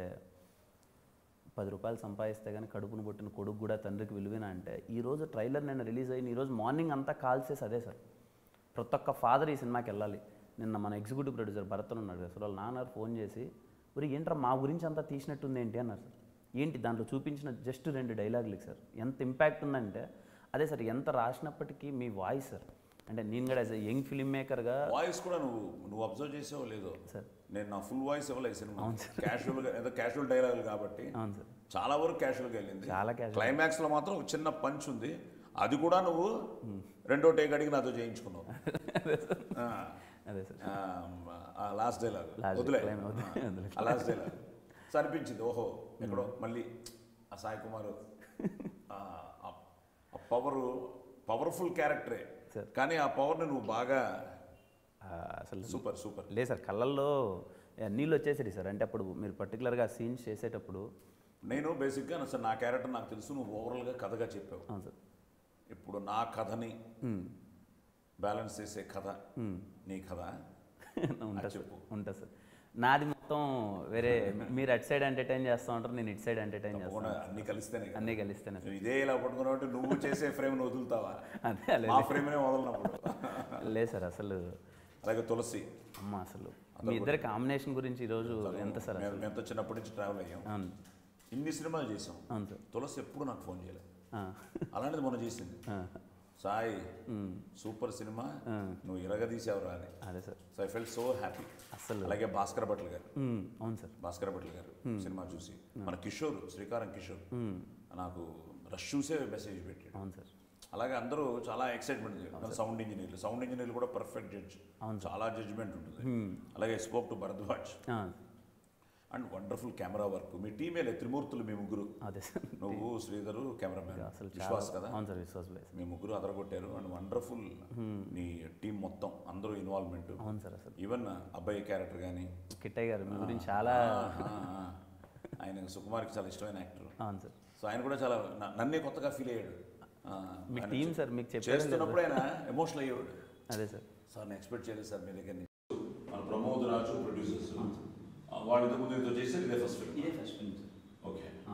10 రూపాయలు సంపాదిస్తే కానీ కడుపును పుట్టిన కొడుకు కూడా తండ్రికి విలువైన అంటే, ఈరోజు ట్రైలర్ నేను రిలీజ్ అయ్యి ఈరోజు మార్నింగ్ అంతా కాల్ చేసి అదే సార్, ప్రతి ఒక్క ఫాదర్ ఈ సినిమాకి వెళ్ళాలి. నిన్న మన ఎగ్జిక్యూటివ్ ప్రొడ్యూసర్ భరతన్ ఉన్నాడు కదా సార్, వాళ్ళ నాన్నగారు ఫోన్ చేసి మరి ఏంట్రా మా గురించి అంతా తీసినట్టుంది ఏంటి అన్నారు సార్. ఏంటి దాంట్లో చూపించిన జస్ట్ 2 డైలాగులకి సార్ ఎంత ఇంపాక్ట్ ఉందంటే, అదే సార్ ఎంత రాసినప్పటికీ మీ వాయిస్ సార్, అంటే నేను కూడా యాజ్ యంగ్ ఫిల్మ్ మేకర్గా
వాయిస్ కూడా నువ్వు అబ్జర్వ్ చేసావో లేదో సార్, నేను నా ఫుల్ వాయిస్ ఇవ్వలేదు ఈ సినిమా. క్యాషువల్గా ఏదో క్యాషువల్ డైలాగులు కాబట్టి
అవును సార్,
చాలా వరకు క్యాషువల్గా వెళ్ళింది.
చాలా క్యాషువల్.
క్లైమాక్స్లో మాత్రం ఒక చిన్న పంచ్ ఉంది, అది కూడా నువ్వు 2వ టేక్ అడిగి నాతో చేయించుకున్నావు.
అదే సార్,
లాస్ట్ డైలాగ్ వదిలే, లాస్ట్ డైలాగ్ సో అనిపించింది ఓహో ఎక్కడో మళ్ళీ ఆ సాయి కుమార్ పవర్ఫుల్ క్యారెక్టరే, కానీ ఆ పవర్ని నువ్వు బాగా
అసలు
సూపర్
లేదు సార్. కళ్ళల్లో నీళ్ళు వచ్చేసేది సార్. అంటే అప్పుడు మీరు పర్టికులర్గా సీన్స్ చేసేటప్పుడు
నేను బేసిక్గా అసలు నా క్యారెక్టర్ నాకు తెలుసు, నువ్వు ఓవరాల్గా కథగా చెప్పావు.
అవును సార్.
ఇప్పుడు నా కథని బ్యాలెన్స్ చేసే కథ నీ కథ
ఉంటుంది సార్. నాది మొత్తం వేరే, మీరు అటు సైడ్ ఎంటర్టైన్ చేస్తూ ఉంటారు, నేను ఇటు సైడ్ ఎంటర్టైన్ చేస్తాను. అన్నీ కలిస్తేనే
ఇదే ఇలా పట్టుకున్నావు, నువ్వు చేసే ఫ్రేమ్ వదులుతావా? అదే ఫ్రేమ్నే వదలనప్పుడు
లేదు సార్. అసలు
అలాగే తులసి
అమ్మ, అసలు మీ ఇద్దరి కాంబినేషన్ గురించి ఈరోజు ఎంత సార్,
ఎంతో చిన్నప్పటి నుంచి ట్రావెల్ అయ్యాం, ఇన్ని సినిమాలు చేసాం. అవును సార్. తులసి ఎప్పుడు నాకు ఫోన్ చేయలేదు, అలాంటిది మొన్న చేసింది, సాయి సూపర్ సినిమా నువ్వు ఇరగదీసావురా అని. అదే sir. So I felt so happy అసలు. అలాగే భాస్కర్ భట్ల గారు,
అవును సార్,
భాస్కర్ భట్ల గారు సినిమా చూసి మన కిషోర్, శ్రీకారం కిషోర్ నాకు రష్ చూసే మెసేజ్ పెట్టాడు. అవును సార్. అలాగే అందరూ చాలా ఎక్సైట్మెంట్. సౌండ్ ఇంజనీర్లు కూడా పర్ఫెక్ట్ జడ్జ్, చాలా జడ్జ్మెంట్ ఉంటుంది. అలాగే spoke to Bharadwaj and wonderful camera work. మీ టీమే త్రిమూర్తులు, మీ ముగ్గురు, అదే సార్, నువ్వు శ్రీధరు కెమెరామెన్, విశ్వాస్ కదా, మీ ముగ్గురు అదరగొట్టారు. అండ్ వండర్ఫుల్ నీ టీం మొత్తం అందరూ ఇన్వాల్వ్మెంట్. అవును సార్. అసలు ఈవెన్ అబ్బాయి క్యారెక్టర్ కానీ
కిట్టయ్య గారు మీ గురించి చాలా,
ఆయన సుకుమార్కి చాలా ఇష్టమైన యాక్టర్.
అవును సార్.
సో ఆయన కూడా చాలా నన్నే కొత్తగా ఫీల్ అయ్యాడు.
మీ టీం సార్ మీకు
చేస్తున్నప్పుడు ఆయన ఎమోషనల్ అయ్యాడు.
అదే సార్.
సార్ నేను ఎక్స్పెక్ట్ చేయలేదు సార్ మీ దగ్గర నుంచి. మన ప్రమోద్ రాజు ప్రొడ్యూసర్స్, వాడు ఇంతకుముందు చేశారు, ఇదే first film.
Okay.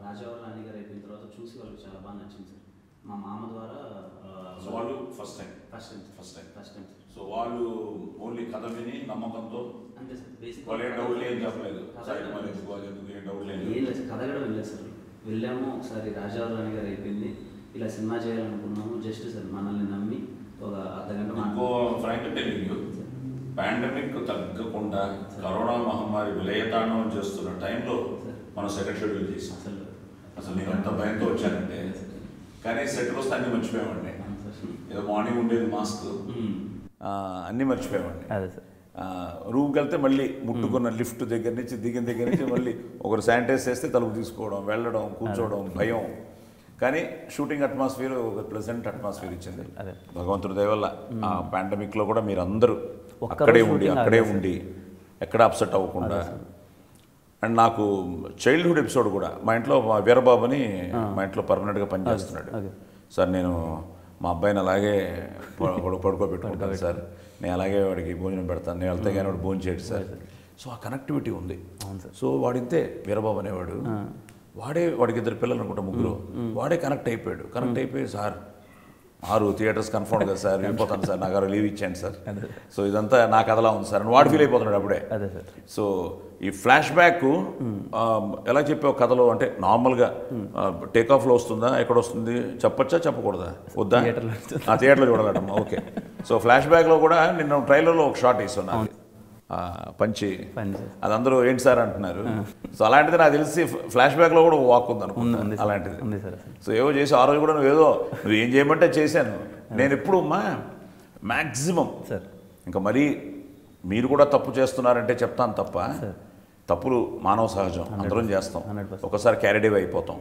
Rajavari Rani garu అయిపోయిన తర్వాత చూసి వాళ్ళకి చాలా బాగా నచ్చింది సార్. మా మామ ద్వారా
సో వాళ్ళు ఫస్ట్ టైం
సార్.
సో వాళ్ళు ఓన్లీ కథ విని నమ్మకంతో
అంతే సార్. బేసిక్
వాళ్ళు ఏం డౌట్ లేదు చెప్పలేదు సార్ మరి ఎందుకు అది ఎందుకు ఏం డౌట్ లేదు
ఏం లేదు, కథ కూడా వెళ్ళలేదు సార్. వెళ్ళాము ఒకసారి రాజావారి రాణి గారు అయిపోయింది, ఇలా సినిమా చేయాలనుకున్నాము. జస్ట్ సార్ మనల్ని నమ్మి ఒక అర్ధగంట
ఇంకో ఫ్రాంక్ టెల్లింగ్ పాండమిక్ తగ్గకుండా కరోనా మహమ్మారి విలయతాండవం చేస్తున్న టైంలో మనం సెకండ్ షెడ్యూల్ చేసాం. అసలు నేను ఎంత భయంతో వచ్చానంటే, కానీ సెట్ వస్తే అన్నీ మర్చిపోయామండి. ఏదో మార్నింగ్ ఉండేది మాస్క్, అన్నీ మర్చిపోయామండి. రూమ్కి వెళ్తే మళ్ళీ ముట్టుకున్న లిఫ్ట్ దగ్గర నుంచి దిగిన దగ్గర నుంచి మళ్ళీ ఒకరు శానిటైజ్ చేస్తే తలుపు తీసుకోవడం, వెళ్ళడం, కూర్చోవడం, భయం. కానీ షూటింగ్ అట్మాస్ఫియర్ ఒక ప్లెజెంట్ అట్మాస్ఫియర్ ఇచ్చింది భగవంతుడి దయ వల్ల. ఆ పాండమిక్లో కూడా మీరు అందరూ అక్కడే ఉండి ఎక్కడ అప్సెట్ అవ్వకుండా. అండ్ నాకు చైల్డ్హుడ్ ఎపిసోడ్ కూడా మా ఇంట్లో వీరబాబు అని మా ఇంట్లో పర్మనెంట్గా పనిచేస్తున్నాడు సార్. నేను మా అబ్బాయిని అలాగే పడుకోబెట్టుకుంటాను సార్, నేను అలాగే వాడికి భోజనం పెడతాను, నేను వెళ్తే కానీ వాడు భోజనం చేయడు సార్. సో ఆ కనెక్టివిటీ ఉంది. సో వాడింతే వీరబాబు అనేవాడు, వాడికి 2 పిల్లలు అనుకుంటా, 3. వాడే కనెక్ట్ అయిపోయి సార్ 6 థియేటర్స్ కన్ఫర్మ్ కదా సార్, వెళ్ళిపోతాను సార్, నాకు లీవ్ ఇచ్చాను సార్. సో ఇదంతా నా కథలా ఉంది సార్ అని వాడు ఫీల్ అయిపోతున్నాడు అప్పుడే. సో ఈ ఫ్లాష్ బ్యాక్ ఎలా చెప్పావు కథలో అంటే నార్మల్గా టేకాఫ్లో వస్తుందా, ఎక్కడ వస్తుంది, చెప్పచ్చా చెప్పకూడదా, వద్దా? ఆ థియేటర్లో చూడాలటమ్మా. ఓకే. సో ఫ్లాష్ బ్యాక్లో కూడా నిన్న ట్రైలర్లో ఒక షాట్ వేస్తున్నా, పంచి, అది అందరూ ఏంటి సార్ అంటున్నారు. సో అలాంటిది నాకు తెలిసి ఫ్లాష్ బ్యాక్లో కూడా వాక్ ఉంది అనుకుంటున్నాను అలాంటిది. సో ఏవో చేసి ఆ రోజు కూడా నువ్వు ఏం చేయమంటే చేశాను. నేను ఎప్పుడు మ్యాక్సిమం ఇంకా మరీ మీరు కూడా తప్పు చేస్తున్నారంటే చెప్తాను తప్ప, తప్పులు మానవ సహజం, అందరం చేస్తాం, ఒకసారి క్యారీడ్ అయిపోతాం.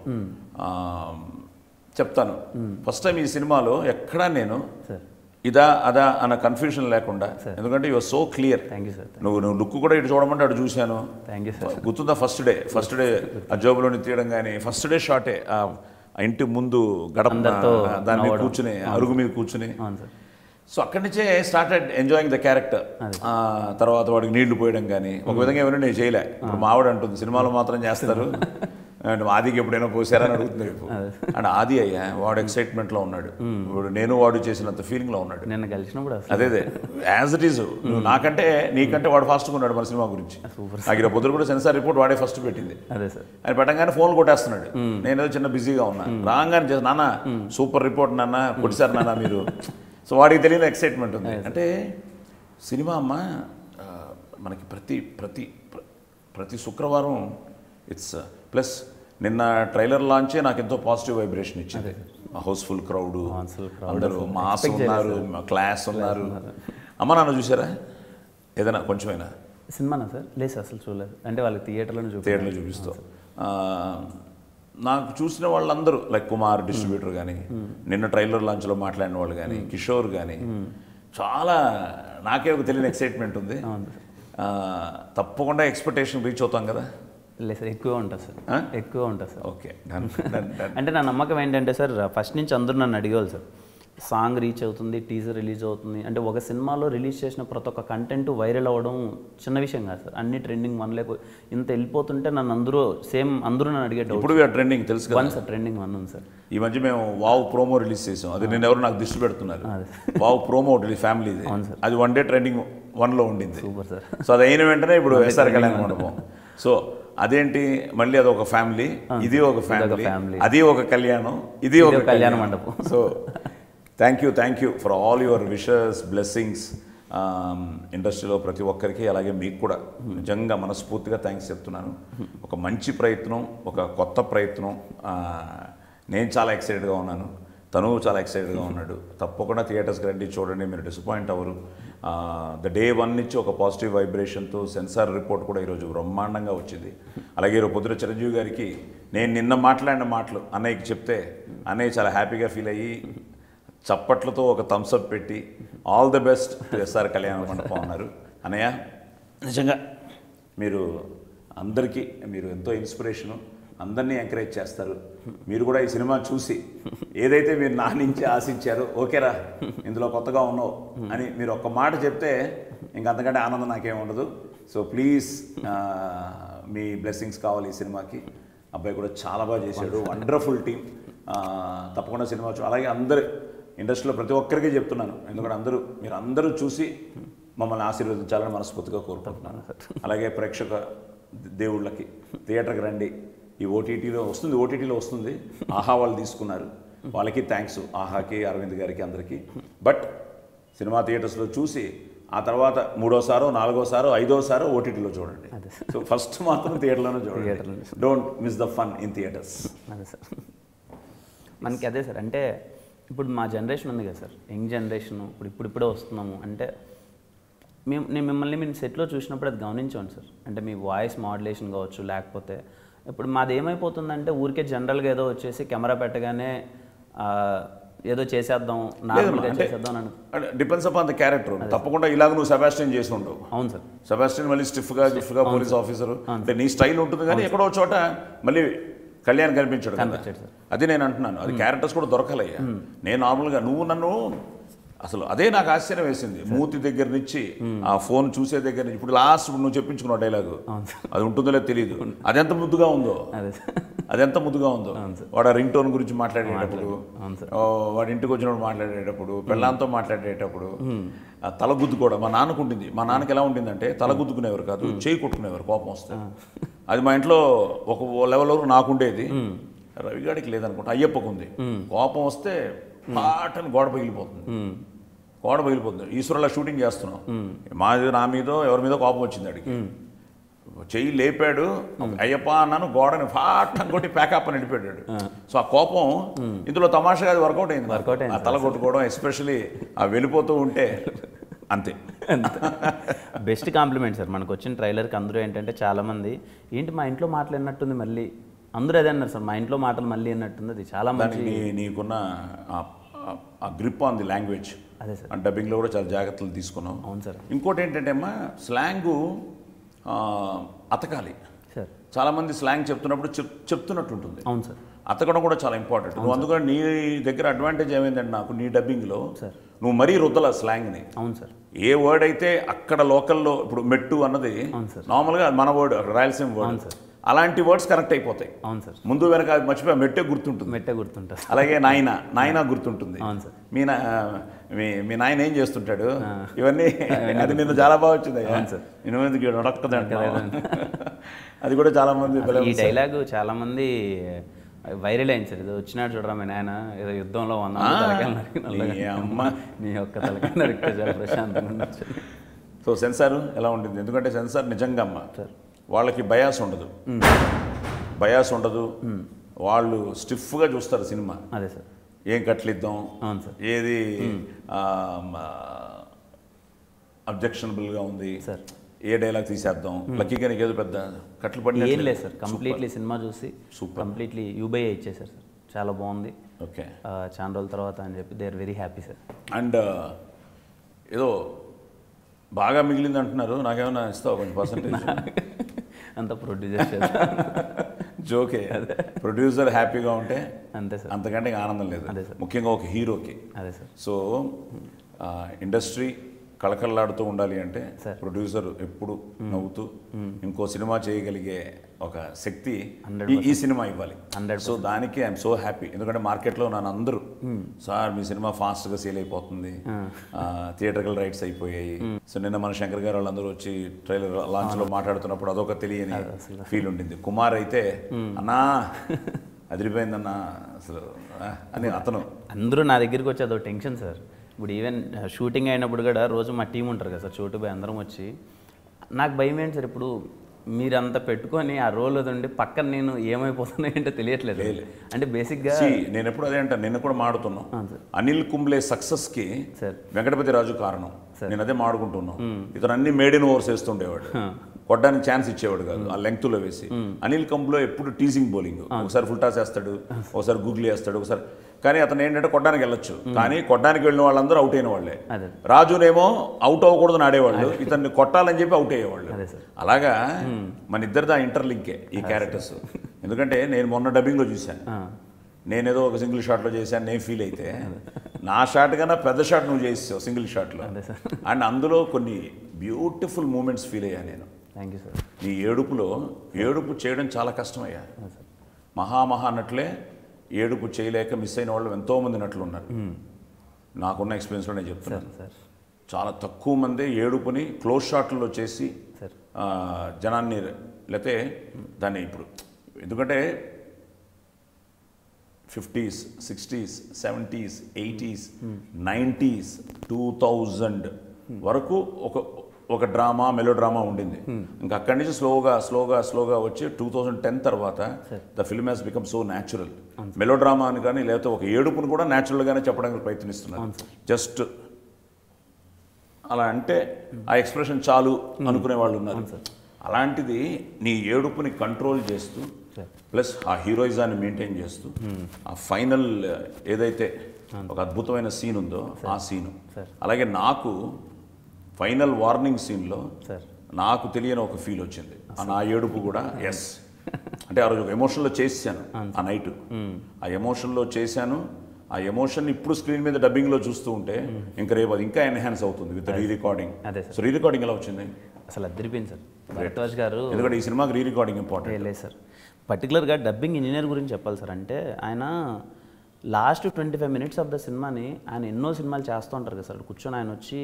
చెప్తాను ఫస్ట్ టైం ఈ సినిమాలో ఎక్కడా నేను ఇదా అదా అన్న కన్ఫ్యూషన్ లేకుండా, ఎందుకంటే యు ఆర్ సో క్లియర్. నువ్వు లుక్ కూడా ఇటు చూడమంటే అటు చూశాను. గుర్తుందా ఫస్ట్ డే ఆ జోబులోని తీయడం కానీ, ఫస్ట్ డే షాటే ఆ ఇంటి ముందు గడప దాని మీద కూర్చుని, అరుగు మీద కూర్చుని. సో అక్కడి నుంచే స్టార్టెడ్ ఎంజాయింగ్ ద క్యారెక్టర్. తర్వాత వాడికి నీళ్లు పోయడం కానీ ఒక విధంగా ఏమైనా నేను చేయలే. ఇప్పుడు మా ఆవిడ అంటుంది సినిమాలో మాత్రం చేస్తారు, అండ్ ఆదికి ఎప్పుడైనా పోసారని అడుగుతుంది. అండ్ ఆది అయ్యా వాడు ఎక్సైట్మెంట్లో ఉన్నాడు, ఇప్పుడు నేను వాడు చేసినంత ఫీలింగ్లో ఉన్నాడు.
నేను కలిసినప్పుడు
అదే యాజ్ ఇట్ ఈజ్. నువ్వు నాకంటే నీకంటే వాడు ఫాస్ట్గా ఉన్నాడు మన సినిమా గురించి. నాకు ఇలా పొద్దున కూడా సెన్సార్ రిపోర్ట్ వాడే ఫస్ట్ పెట్టింది. ఆయన పెట్టంగానే ఫోన్ కొట్టేస్తున్నాడు, నేను ఏదో చిన్న బిజీగా ఉన్నా, రాగానే నాన్న సూపర్ రిపోర్ట్ నాన్న కొట్టిసారు నాన్న మీరు. సో వాడికి తెలియని ఎక్సైట్మెంట్ ఉంది. అంటే సినిమా అమ్మ మనకి ప్రతి శుక్రవారం ఇట్స్ ప్లస్. నిన్న ట్రైలర్ లాంచే నాకు ఎంతో పాజిటివ్ వైబ్రేషన్ ఇచ్చింది. హౌస్ఫుల్ క్రౌడ్, అందరూ మాస్ ఉన్నారు, క్లాస్ ఉన్నారు. అమ్మ నాన్న చూసారా ఏదైనా కొంచెమైనా
సినిమానా సార్? లేదు అసలు చూడలేదు. అంటే వాళ్ళకి థియేటర్లో
చూపిస్తాం. నాకు చూసిన వాళ్ళందరూ లైక్ కుమార్ డిస్ట్రిబ్యూటర్ కానీ, నిన్న ట్రైలర్ లాంచ్లో మాట్లాడిన వాళ్ళు కానీ, కిషోర్ కానీ, చాలా నాకే ఒక తెలియని ఎక్సైట్మెంట్ ఉంది. తప్పకుండా ఎక్స్పెక్టేషన్ రీచ్ అవుతాం కదా.
లేదు సార్, ఎక్కువ ఉంటుంది సార్.
ఓకే.
అంటే నా నమ్మకం ఏంటంటే సార్, ఫస్ట్ నుంచి అందరూ నన్ను అడిగేవాళ్ళు సార్, సాంగ్ రీచ్ అవుతుంది, టీజర్ రిలీజ్ అవుతుంది అంటే ఒక సినిమాలో రిలీజ్ చేసిన ప్రతి ఒక్క కంటెంట్ వైరల్ అవ్వడం చిన్న విషయం కాదు సార్. అన్ని ట్రెండింగ్ వన్లేకు ఇంత వెళ్ళిపోతుంటే నన్ను అందరూ నన్ను అడిగేటప్పుడు
ఇప్పుడు ట్రెండింగ్ తెలుసు కదా
సార్, ట్రెండింగ్ 1 ఉంది సార్.
ఈ మధ్య మేము వావ్ ప్రోమో రిలీజ్ చేసాం, అది నేను ఎవరు నాకు దృష్టి పెడుతున్నారు. వావ్ ప్రోమో ఒకటి ఫ్యామిలీది, అది 1 డే ట్రెండింగ్ 1లో ఉండింది.
Super sir.
సో అది అయిన వెంటనే ఇప్పుడు ఎస్ఆర్ కళ్యాణ మండపం. సో అదేంటి మళ్ళీ అది ఒక ఫ్యామిలీ, ఇది ఒక ఫ్యామిలీ, అది ఒక కళ్యాణం, ఇది ఒక Kalyana Mandapam. So thank you for all your wishes, blessings. ఇండస్ట్రీలో ప్రతి ఒక్కరికి, అలాగే మీకు కూడా నిజంగా మనస్ఫూర్తిగా థ్యాంక్స్ చెప్తున్నాను. ఒక మంచి ప్రయత్నం, ఒక కొత్త ప్రయత్నం. నేను చాలా ఎక్సైటెడ్గా ఉన్నాను, తను చాలా ఎక్సైటెడ్గా ఉన్నాడు. తప్పకుండా థియేటర్స్కి రండి, చూడండి, మీరు డిసప్పాయింట్ అవ్వరు. ద డే 1 నుంచి ఒక పాజిటివ్ వైబ్రేషన్తో సెన్సార్ రిపోర్ట్ కూడా ఈరోజు బ్రహ్మాండంగా వచ్చింది. అలాగే ఈరోజు పొద్దున చిరంజీవి గారికి నేను నిన్న మాట్లాడిన మాటలు అన్నయ్యకి చెప్తే అన్నయ్య చాలా హ్యాపీగా ఫీల్ అయ్యి చప్పట్లతో ఒక థమ్స్అప్ పెట్టి all the best SR Kalyana మండపం అన్నారు. అన్నయ్య నిజంగా మీరు అందరికీ మీరు ఎంతో ఇన్స్పిరేషను, అందరినీ ఎంకరేజ్ చేస్తారు. మీరు కూడా ఈ సినిమా చూసి ఏదైతే మీరు నా నుంచి ఆశించారో, ఓకేరా ఇందులో కొత్తగా ఉన్నావు అని మీరు ఒక్క మాట చెప్తే ఇంకంతకంటే ఆనందం నాకేం ఉండదు. సో ప్లీజ్ మీ బ్లెస్సింగ్స్ కావాలి ఈ సినిమాకి. అబ్బాయి కూడా చాలా బాగా చేశాడు, వండర్ఫుల్ టీం. తప్పకుండా సినిమా అలాగే అందరు ఇండస్ట్రీలో ప్రతి ఒక్కరికి చెప్తున్నాను, ఎందుకంటే మీరు అందరూ చూసి మమ్మల్ని ఆశీర్వదించాలని మనస్ఫూర్తిగా కోరుకుంటున్నాను. అలాగే ప్రేక్షక దేవుళ్ళకి థియేటర్కి రండి, ఈ ఓటీటీలో వస్తుంది, ఆహా వాళ్ళు తీసుకున్నారు, వాళ్ళకి థ్యాంక్స్, ఆహాకి, అరవింద్ గారికి, అందరికీ. బట్ సినిమా థియేటర్స్లో చూసి ఆ తర్వాత 3వ సారో 4వ సారో 5వ సారో ఓటీటీలో చూడండి. సో ఫస్ట్ మాత్రం థియేటర్లోనే చూడండి. Don't miss the fun in theatres.
అదే సార్, మనకి అదే సార్. అంటే ఇప్పుడు మా జనరేషన్ ఉంది కదా సార్, యంగ్ జనరేషన్, ఇప్పుడే వస్తున్నాము. అంటే నేను మిమ్మల్ని సెట్లో చూసినప్పుడు అది గమనించాను సార్. అంటే మీ వాయిస్ మాడ్యులేషన్ కావచ్చు, లేకపోతే ఇప్పుడు మాది ఏమైపోతుందంటే ఊరికే జనరల్గా ఏదో వచ్చేసి కెమెరా పెట్టగానే ఏదో చేసేద్దాం, నార్మల్గా చేసేద్దాం అని.
Depends upon the character. తప్పకుండా ఇలాగ నువ్వు సెబాస్టియన్ చేసి ఉండవు.
అవును సార్.
సెబాస్టియన్ మళ్ళీ స్టిఫ్గా పోలీస్ ఆఫీసర్ అంటే నీ స్టైల్ ఉంటుంది, కానీ ఎక్కడో చోట మళ్ళీ కళ్యాణ్ కనిపించాడు. అది నేను అంటున్నాను, అది క్యారెక్టర్స్ కూడా దొరకాలయ్యా. నేను నార్మల్గా నన్ను అసలు అదే నాకు ఆశ్చర్యం వేసింది. మూతి దగ్గర నుంచి ఆ ఫోన్ చూసే దగ్గర నుంచి ఇప్పుడు లాస్ట్ నువ్వు చెప్పించుకున్నావు డైలాగు, అది ఉంటుందో లేదో తెలియదు. అదెంత ముద్దుగా ఉందో, వాడు ఆ రింగ్ టోన్ గురించి మాట్లాడేటప్పుడు, వాడి ఇంటికి వచ్చినప్పుడు మాట్లాడేటప్పుడు, పెళ్ళాంతో మాట్లాడేటప్పుడు తల గుద్దుకోవడం. మా నాన్నకు ఉండింది. మా నాన్నకి ఎలా ఉండిందంటే తల గుద్దుకునేవారు కాదు, చేయి కొట్టుకునేవారు కోపం వస్తే. అది మా ఇంట్లో ఒక లెవెల్ వరకు నాకుండేది, రవిగాడికి లేదనుకుంటా, అయ్యప్పకు ఉంది. కోపం వస్తే పాటని గోడ పగిలిపోతుంది. ఈశ్వరులా షూటింగ్ చేస్తున్నాం, నా మీదో ఎవరి మీదో కోపం వచ్చింది, అడిగి చెయ్యి లేపాడు, అయ్యప్ప అన్నాను, గోడని ఫాటం కొట్టి ప్యాకప్ అని వెళ్ళిపోయాడు. సో ఆ కోపం ఇందులో తమాషగా అది వర్కౌట్ అయింది. ఆ తల కొట్టుకోవడం, ఎస్పెషల్లీ ఆ వెళ్ళిపోతూ ఉంటే అంతే.
బెస్ట్ కాంప్లిమెంట్ సార్ మనకు వచ్చిన ట్రైలర్కి. అందరూ ఏంటంటే చాలామంది ఏంటి మా ఇంట్లో మాట్లాడినట్టుంది, మళ్ళీ అందరూ అదే అన్నారు సార్, మా ఇంట్లో మాటలు మళ్ళీ అన్నట్టుంది. అది చాలా మంచి
నీకున్న ఆ గ్రిప్ ఆన్ ది లాంగ్వేజ్.
అదే సార్,
డబ్బింగ్లో కూడా చాలా జాగ్రత్తలు తీసుకున్నాం.
అవును సార్.
ఇంకోటి ఏంటంటే అమ్మా, స్లాంగు అతకాలి
సార్.
చాలామంది స్లాంగ్ చెప్తున్నప్పుడు చెప్తున్నట్టు ఉంటుంది.
అవును సార్.
అతకడం కూడా చాలా ఇంపార్టెంట్. నువ్వు అందుకని నీ దగ్గర అడ్వాంటేజ్ ఏమైందంటే నాకు నీ డబ్బింగ్లో నువ్వు మరీ రుద్దల స్లాంగ్ని.
అవును సార్.
ఏ వర్డ్ అయితే అక్కడ లోకల్లో, ఇప్పుడు మెట్టు అన్నది నార్మల్గా మన వర్డ్, రాయలసీమ వర్డ్, అలాంటి వర్డ్స్ కరెక్ట్ అయిపోతాయి.
అవును సార్.
ముందు వెనక మర్చిపోయా, మెట్టే గుర్తుంటుంది. అలాగే నాయన గుర్తుంటుంది. మీ నాయన ఏం చేస్తుంటాడు, ఇవన్నీ అది నిన్ను చాలా బాగా వచ్చింది. అది కూడా చాలా మంది
ఈ డైలాగు చాలా మంది వైరల్ అయింది సార్. ఇది వచ్చినాడు చూడరా మీ నాయన ఏదో యుద్ధంలో నీ యొక్క తలకాయ ప్రశాంతంగా.
సో సెన్సార్ ఎలా ఉంటుంది, ఎందుకంటే సెన్సార్ నిజంగా అమ్మ వాళ్ళకి బయాస్ ఉండదు, వాళ్ళు స్టిఫ్గా చూస్తారు సినిమా.
అదే సార్.
ఏం కట్లిద్దాం, ఏది అబ్జెక్షనబుల్గా ఉంది, ఏ డైలాగ్ తీసేద్దాం, లక్కీగా నీకు ఏదో పెద్ద కట్లు పడి
ఏం లేదు సార్. కంప్లీట్లీ సినిమా చూసి కంప్లీట్లీ యూబై ఇచ్చేసారు సార్. చాలా బాగుంది.
ఓకే,
చాలా రోజుల తర్వాత అని చెప్పి they are very happy sir.
And ఏదో బాగా మిగిలింది అంటున్నారు, నాకేమైనా ఇస్తావు కొంచెం పర్సెంటేజ్?
అంత ప్రొడ్యూసర్
జోకే. ప్రొడ్యూసర్ హ్యాపీగా ఉంటే
అంతే సార్,
అంతకంటే ఆనందం లేదు, ముఖ్యంగా ఒక హీరోకి.
అదే సార్.
సో ఇండస్ట్రీ కళకళలాడుతూ ఉండాలి అంటే ప్రొడ్యూసర్ ఎప్పుడు నవ్వుతూ ఇంకో సినిమా చేయగలిగే ఒక శక్తి ఈ సినిమా ఇవ్వాలి. సో దానికి ఐఎమ్ సో హ్యాపీ, ఎందుకంటే మార్కెట్లో నన్ను అందరూ సార్ మీ సినిమా ఫాస్ట్గా సేల్ అయిపోతుంది, థియేటర్కల్ రైట్స్ అయిపోయాయి. సో నిన్న మన శంకర్ గారు వాళ్ళందరూ వచ్చి ట్రైలర్ లాంచ్లో మాట్లాడుతున్నప్పుడు అదొక తెలియని ఫీల్ ఉండింది. కుమార్ అయితే అన్నా అదిరిపోయిందన్నా అసలు అని అతను
అందరూ నా దగ్గరికి వచ్చి అదో టెన్షన్ సార్. ఇప్పుడు ఈవెన్ షూటింగ్ అయినప్పుడు కూడా రోజు మా టీం ఉంటారు కదా సార్, చోటు పోయి అందరం వచ్చి నాకు భయం ఏంటి సార్, ఇప్పుడు మీరంతా పెట్టుకొని ఆ రోల్ ఉండి పక్కన నేను ఏమైపోతున్నా ఏంటో తెలియట్లేదు. అంటే బేసిక్గా
నేను ఎప్పుడు అదే అంటాను, నిన్న కూడా మాడుతున్నాం. అనిల్ కుంబ్లే సక్సెస్కి వెంకటపతి రాజు కారణం. నేను అదే మాడుకుంటున్నాను. ఇతను అన్ని మేడ్ ఇన్ ఓవర్స్ వేస్తుండేవాడు, కొట్టడానికి ఛాన్స్ ఇచ్చేవాడు కాదు ఆ లెంగ్త్లో వేసి. అనిల్ కుంబ్లే ఎప్పుడు టీజింగ్ బౌలింగ్, ఒకసారి ఫుల్ టాస్ వేస్తాడు, ఒకసారి గూగ్లీ వేస్తాడు, ఒకసారి. కానీ అతను ఏంటంటే కొట్టడానికి వెళ్ళొచ్చు, కానీ కొట్టడానికి వెళ్ళిన వాళ్ళందరూ అవుట్ అయిన వాళ్ళే. రాజునేమో అవుట్ అవ్వకూడదని ఆడేవాళ్ళు, ఇతన్ని కొట్టాలని చెప్పి అవుట్ అయ్యేవాళ్ళు. అలాగా మన ఇద్దరిది ఆ ఇంటర్లింకే ఈ క్యారెక్టర్స్. ఎందుకంటే నేను మొన్న డబ్బింగ్లో చూశాను, నేనేదో ఒక సింగిల్ షాట్లో చేశాను, నేను ఫీల్ అయితే నా షాట్ కన్నా పెద్ద షాట్ నువ్వు చేసావు సింగిల్ షాట్లో. అండ్ అందులో కొన్ని బ్యూటిఫుల్ మూమెంట్స్ ఫీల్ అయ్యా నేను.
Thank you sir.
నీ ఏడుపు చేయడం చాలా కష్టమయ్యా. మహా నటులే ఏడుపు చేయలేక మిస్ అయిన వాళ్ళు ఎంతోమంది నటులు ఉన్నారు. నాకున్న ఎక్స్పీరియన్స్లో నేను చెప్తున్నాను. చాలా తక్కువ మంది ఏడుపుని క్లోజ్ షాట్లో చేసి జనాన్ని లేకపోతే దాన్ని ఇప్పుడు ఎందుకంటే 50s, 60s, 70s, 80s, 90s, 2000 వరకు ఒక డ్రామా మెలో డ్రామా ఉండింది. ఇంకా అక్కడి నుంచి స్లోగా వచ్చి 2010 తర్వాత the film has become so natural. Melodrama అని కానీ లేకపోతే ఒక ఏడుపును కూడా న్యాచురల్గానే చెప్పడానికి ప్రయత్నిస్తున్నారు. జస్ట్ అలా అంటే ఆ ఎక్స్ప్రెషన్ చాలు అనుకునే వాళ్ళు ఉన్నారు. అలాంటిది నీ ఏడుపుని కంట్రోల్ చేస్తూ ప్లస్ ఆ హీరోయిజాన్ని మెయింటైన్ చేస్తూ ఆ ఫైనల్ ఏదైతే ఒక అద్భుతమైన సీన్ ఉందో ఆ సీను, అలాగే నాకు ఫైనల్ వార్నింగ్ సీన్లో నాకు తెలియని ఒక ఫీల్ వచ్చింది. నా ఏడుపు కూడా ఎస్ అంటే ఆ రోజు ఒక ఎమోషన్లో చేశాను. ఆ నైట్ ఆ ఎమోషన్లో చేశాను. ఆ ఎమోషన్ ఇప్పుడు స్క్రీన్ మీద డబ్బింగ్లో చూస్తూ ఉంటే ఇంకా రేపు అది ఇంకా ఎన్హాన్స్ అవుతుంది with re recording. So re recording ఎలా వచ్చింది?
అసలు అదిరిపోయింది సార్ భరద్వాజ్ గారు.
ఎందుకంటే ఈ సినిమాకి రీ రికార్డింగ్ ఇంపార్టెంట్.
లేదు సార్, పర్టికులర్గా డబ్బింగ్ ఇంజనీర్ గురించి చెప్పాలి సార్. అంటే ఆయన లాస్ట్ 25 minutes ఆఫ్ ద సినిమాని ఆయన ఎన్నో సినిమాలు చేస్తూ ఉంటారు కదా సార్. కూర్చొని ఆయన వచ్చి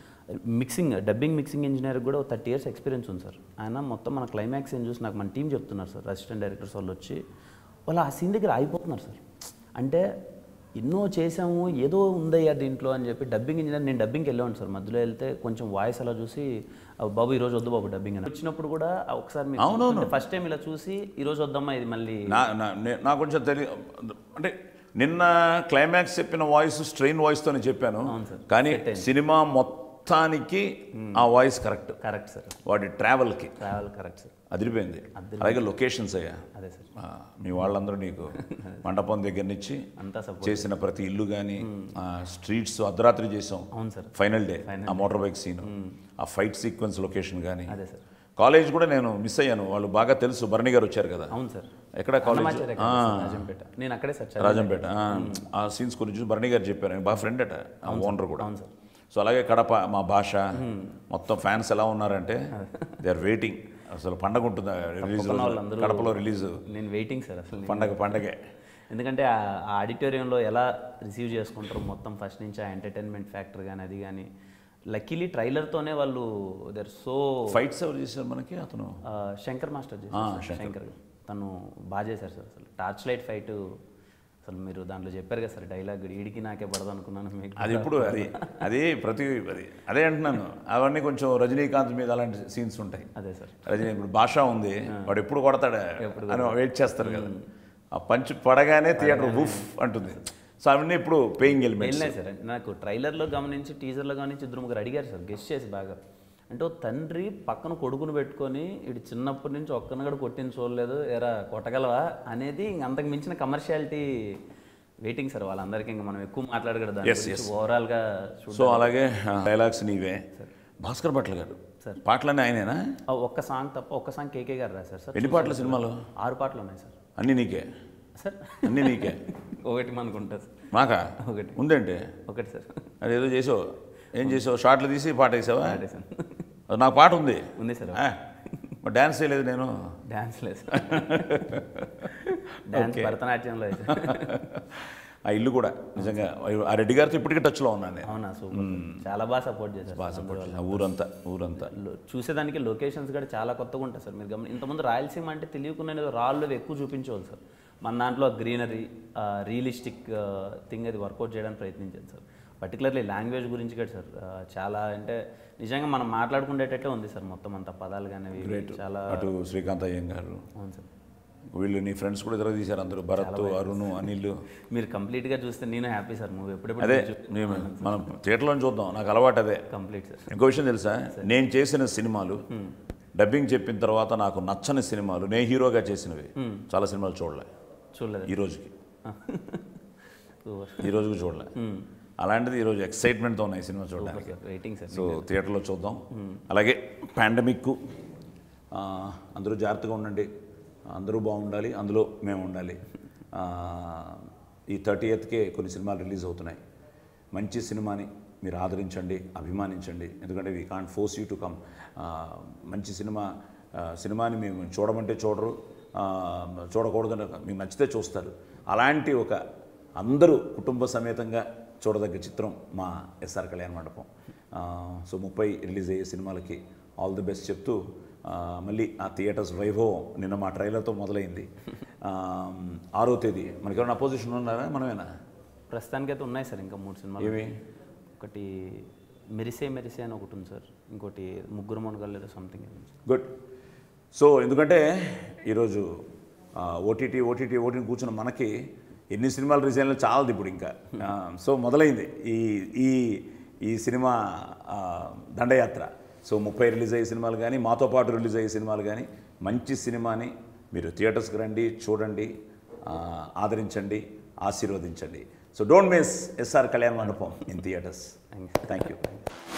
డబ్బింగ్ మిక్సింగ్ ఇంజనీర్ కూడా 30 years ఎక్స్పీరియన్స్ ఉంది సార్. ఆయన మొత్తం మన క్లైమాక్స్ ఏం చూసి నాకు మన టీం చెప్తున్నారు సార్, అసిస్టెంట్ డైరెక్టర్స్ వాళ్ళు వచ్చి వాళ్ళు ఆ సీన్ దగ్గర ఆగిపోతున్నారు సార్. అంటే ఎన్నో చేసాము ఏదో ఉందయ్యా దీంట్లో అని చెప్పి డబ్బింగ్ ఇంజనీర్. నేను డబ్బింగ్కి వెళ్ళాను సార్, మధ్యలో వెళ్తే కొంచెం వాయిస్ అలా చూసి బాబు ఈరోజు వద్దు బాబు డబ్బింగ్ అని వచ్చినప్పుడు కూడా ఒకసారి ఫస్ట్ టైం ఇలా చూసి ఈరోజు వద్దమ్మా ఇది మళ్ళీ
నాకు కొంచెం తెలియదు. అంటే నిన్న క్లైమాక్స్ చెప్పిన వాయిస్ స్ట్రెయిన్ వాయిస్తోనే చెప్పాను, కానీ సినిమా మొత్తానికి ఆ వాయిస్ కరెక్ట్ సార్. వాటి ట్రావెల్
కరెక్ట్ సార్,
అదిరిపోయింది. అలాగే లొకేషన్స్ అయ్యా,
అదే సార్
మీ వాళ్ళందరూ నీకు మండపం దగ్గర నుంచి చేసిన ప్రతి ఇల్లు కానీ స్ట్రీట్స్ అర్ధరాత్రి చేసాం.
అవును సార్,
ఫైనల్ డే ఆ మోటార్ బైక్ సీన్, ఆ ఫైట్ సీక్వెన్స్ లొకేషన్ కానీ.
అదే సార్,
కాలేజ్ కూడా నేను మిస్ అయ్యాను. వాళ్ళు బాగా తెలుసు, భరణి గారు వచ్చారు కదా.
అవును సార్,
ఎక్కడ కాలేజ్?
రాజంపేట. నేను అక్కడే సార్,
రాజంపేట. ఆ సీన్స్ గురించి భరణి గారు చెప్పారు. బాగా ఫ్రెండ్ అట ఓనర్ కూడా. సో అలాగే కడప మా భాష మొత్తం ఫ్యాన్స్ ఎలా ఉన్నారంటే దే ఆర్ వెయిటింగ్. అసలు పండగ ఉంటుందా రిలీజ్ కడపలో రిలీజ్?
నేను వెయిటింగ్ సార్ అసలు
పండగే.
ఎందుకంటే ఆ ఆడిటోరియంలో ఎలా రిసీవ్ చేసుకుంటారు మొత్తం ఫస్ట్ నుంచి ఆ ఎంటర్టైన్మెంట్ ఫ్యాక్టర్ కానీ అది కానీ. లక్కీలీ ట్రైలర్తోనే వాళ్ళు దర్ సో
ఫైట్స్ ఎవరు చేశారు మనకి? అతను
శంకర్ మాస్టర్ చేశారు. శంకర్ తను బాగా చేశారు సార్. అసలు టార్చ్ లైట్ ఫైట్ అసలు మీరు దాంట్లో చెప్పారు కదా సార్ డైలాగ్, ఈడికి నాకే పడదు అనుకున్నాను. మీకు
అది ఇప్పుడు అది అదే అంటున్నాను. అవన్నీ కొంచెం రజనీకాంత్ మీద అలాంటి సీన్స్ ఉంటాయి.
అదే సార్,
రజనీ ఇప్పుడు భాష ఉంది, వాడు ఎప్పుడు కొడతాడా అని వెయిట్ చేస్తారు కదా. ఆ పంచ్ పడగానే థియేటర్ బుఫ్ అంటుంది. సో అవన్నీ ఇప్పుడు పేయింగ్ ఎలిమెంట్స్.
సార్ నాకు ట్రైలర్లో గమనించి టీజర్లో గమనించి 2-3 అడిగారు సార్ గెస్ట్ చేసి బాగా. అంటే తండ్రి పక్కన కొడుకును పెట్టుకొని ఇటు చిన్నప్పటి నుంచి ఒక్కను కూడా కొట్టిన చూడలేదు, ఎరా కొట్టగలవా అనేది అంతకు మించిన కమర్షియాలిటీ వెయిటింగ్ సార్ వాళ్ళందరికీ. ఇంకా మనం ఎక్కువ మాట్లాడగలదు ఓవరాల్గా.
సో అలాగే డైలాగ్స్ నీవే. భాస్కర్ భట్ల గారు
సార్
పాటలన్నీ ఆయనేనా?
ఒక్క సాంగ్ తప్ప, ఒక్క సాంగ్ కేకే గారు రాశారు సార్.
ఎన్ని పాటలు సినిమాలో?
6 పాటలు ఉన్నాయి సార్.
అన్నీ నీకే
సార్?
అన్నీ నీకే?
ఒకటి మనకు ఉంటుంది సార్.
మాకా?
ఒకటి
ఉందంటే
ఒకటి సార్.
అదేదో చేసావు, ఏం చేసావు? షార్ట్లు తీసి పాట వేసావా? నాకు పాట ఉంది
సార్.
డ్యాన్స్ చేయలేదు నేను.
డ్యాన్స్ లేదు సార్, డ్యాన్స్ భరతనాట్యంలో అయితే.
ఆ ఇల్లు కూడా నిజంగా ఆ రెడ్డి గారితో ఇప్పటికీ టచ్లో ఉన్నాను నేను.
అవునా, సూపర్. చాలా బాగా సపోర్ట్ చేశారు.
బాగా సపోర్ట్. ఊరంతా
చూసేదానికి లొకేషన్స్ కూడా చాలా కొత్తగా ఉంటాయి సార్. మీరు ఇంతకుముందు రాయలసీమ అంటే తెలియకుండా రాళ్ళు ఎక్కువ చూపించేవాళ్ళు సార్. మన దాంట్లో గ్రీనరీ రియలిస్టిక్ థింగ్ అది వర్కౌట్ చేయడానికి ప్రయత్నించాను సార్. పర్టికులర్లీ లాంగ్వేజ్ గురించి కూడా సార్ చాలా అంటే నిజంగా మనం మాట్లాడుకునేటట్టే ఉంది సార్. మొత్తం అంత పదాలు కానీ చాలా.
అటు శ్రీకాంత్ అయ్యంగారు.
అవును సార్.
వీళ్ళు నీ ఫ్రెండ్స్ కూడా ఇద్దరు తీశారు అందరూ, భరత్, అరుణ్, అనిల్.
మీరు కంప్లీట్గా చూస్తే నేను హ్యాపీ సార్. మూవీ ఎప్పుడెప్పుడు
అదే మనం థియేటర్లో చూద్దాం, నాకు అలవాటు అదే.
Complete sir.
ఇంకో విషయం తెలుసా, నేను చేసిన సినిమాలు డబ్బింగ్ చెప్పిన తర్వాత నాకు నచ్చని సినిమాలు నేను హీరోగా చేసినవి చాలా సినిమాలు చూడలేదు ఈ రోజుకి చూడలే. అలాంటిది ఈరోజు ఎక్సైట్మెంట్తో ఉన్నాయి సినిమా చూడడానికి.
Waiting sir.
సో థియేటర్లో చూద్దాం. అలాగే పాండమిక్, అందరూ జాగ్రత్తగా ఉండండి, అందరూ బాగుండాలి, అందులో మేము ఉండాలి. ఈ 30th కొన్ని సినిమాలు రిలీజ్ అవుతున్నాయి. మంచి సినిమాని మీరు ఆదరించండి, అభిమానించండి. ఎందుకంటే we can't force you to come. మంచి సినిమాని మేము చూడమంటే చూడరు, చూడకూడదని మీకు నచ్చితే చూస్తారు. అలాంటి ఒక అందరూ కుటుంబ సమేతంగా చూడదగ్గ చిత్రం మా SR Kalyana Mandapam. So 30 release అయ్యే సినిమాలకి ఆల్ ది బెస్ట్ చెప్తూ మళ్ళీ ఆ థియేటర్స్ వైభవం నిన్న మా ట్రైలర్తో మొదలైంది. 6వ తేదీ మనకి ఎవరైనా అపోజిషన్ ఉన్నారా? మనమేనా?
ప్రస్తుతానికైతే ఉన్నాయి సార్ ఇంకా 3 సినిమాలు.
ఏమి?
ఒకటి మెరిసే మెరిసే అని ఒకటి ఉంది సార్, ఇంకోటి ముగ్గురు మనగలేదు సంథింగ్.
గుడ్. సో ఎందుకంటే ఈరోజు ఓటీటీ కూర్చున్న మనకి ఎన్ని సినిమాలు రిలీజ్ అయినా చాలదు ఇప్పుడు ఇంకా. సో మొదలైంది ఈ సినిమా దండయాత్ర. సో 30 రిలీజ్ అయ్యే సినిమాలు కానీ, మాతో పాటు రిలీజ్ అయ్యే సినిమాలు కానీ, మంచి సినిమాని మీరు థియేటర్స్కి రండి, చూడండి, ఆదరించండి, ఆశీర్వదించండి. So don't miss SR Kalyana మండపం ఇన్ థియేటర్స్. Thank you.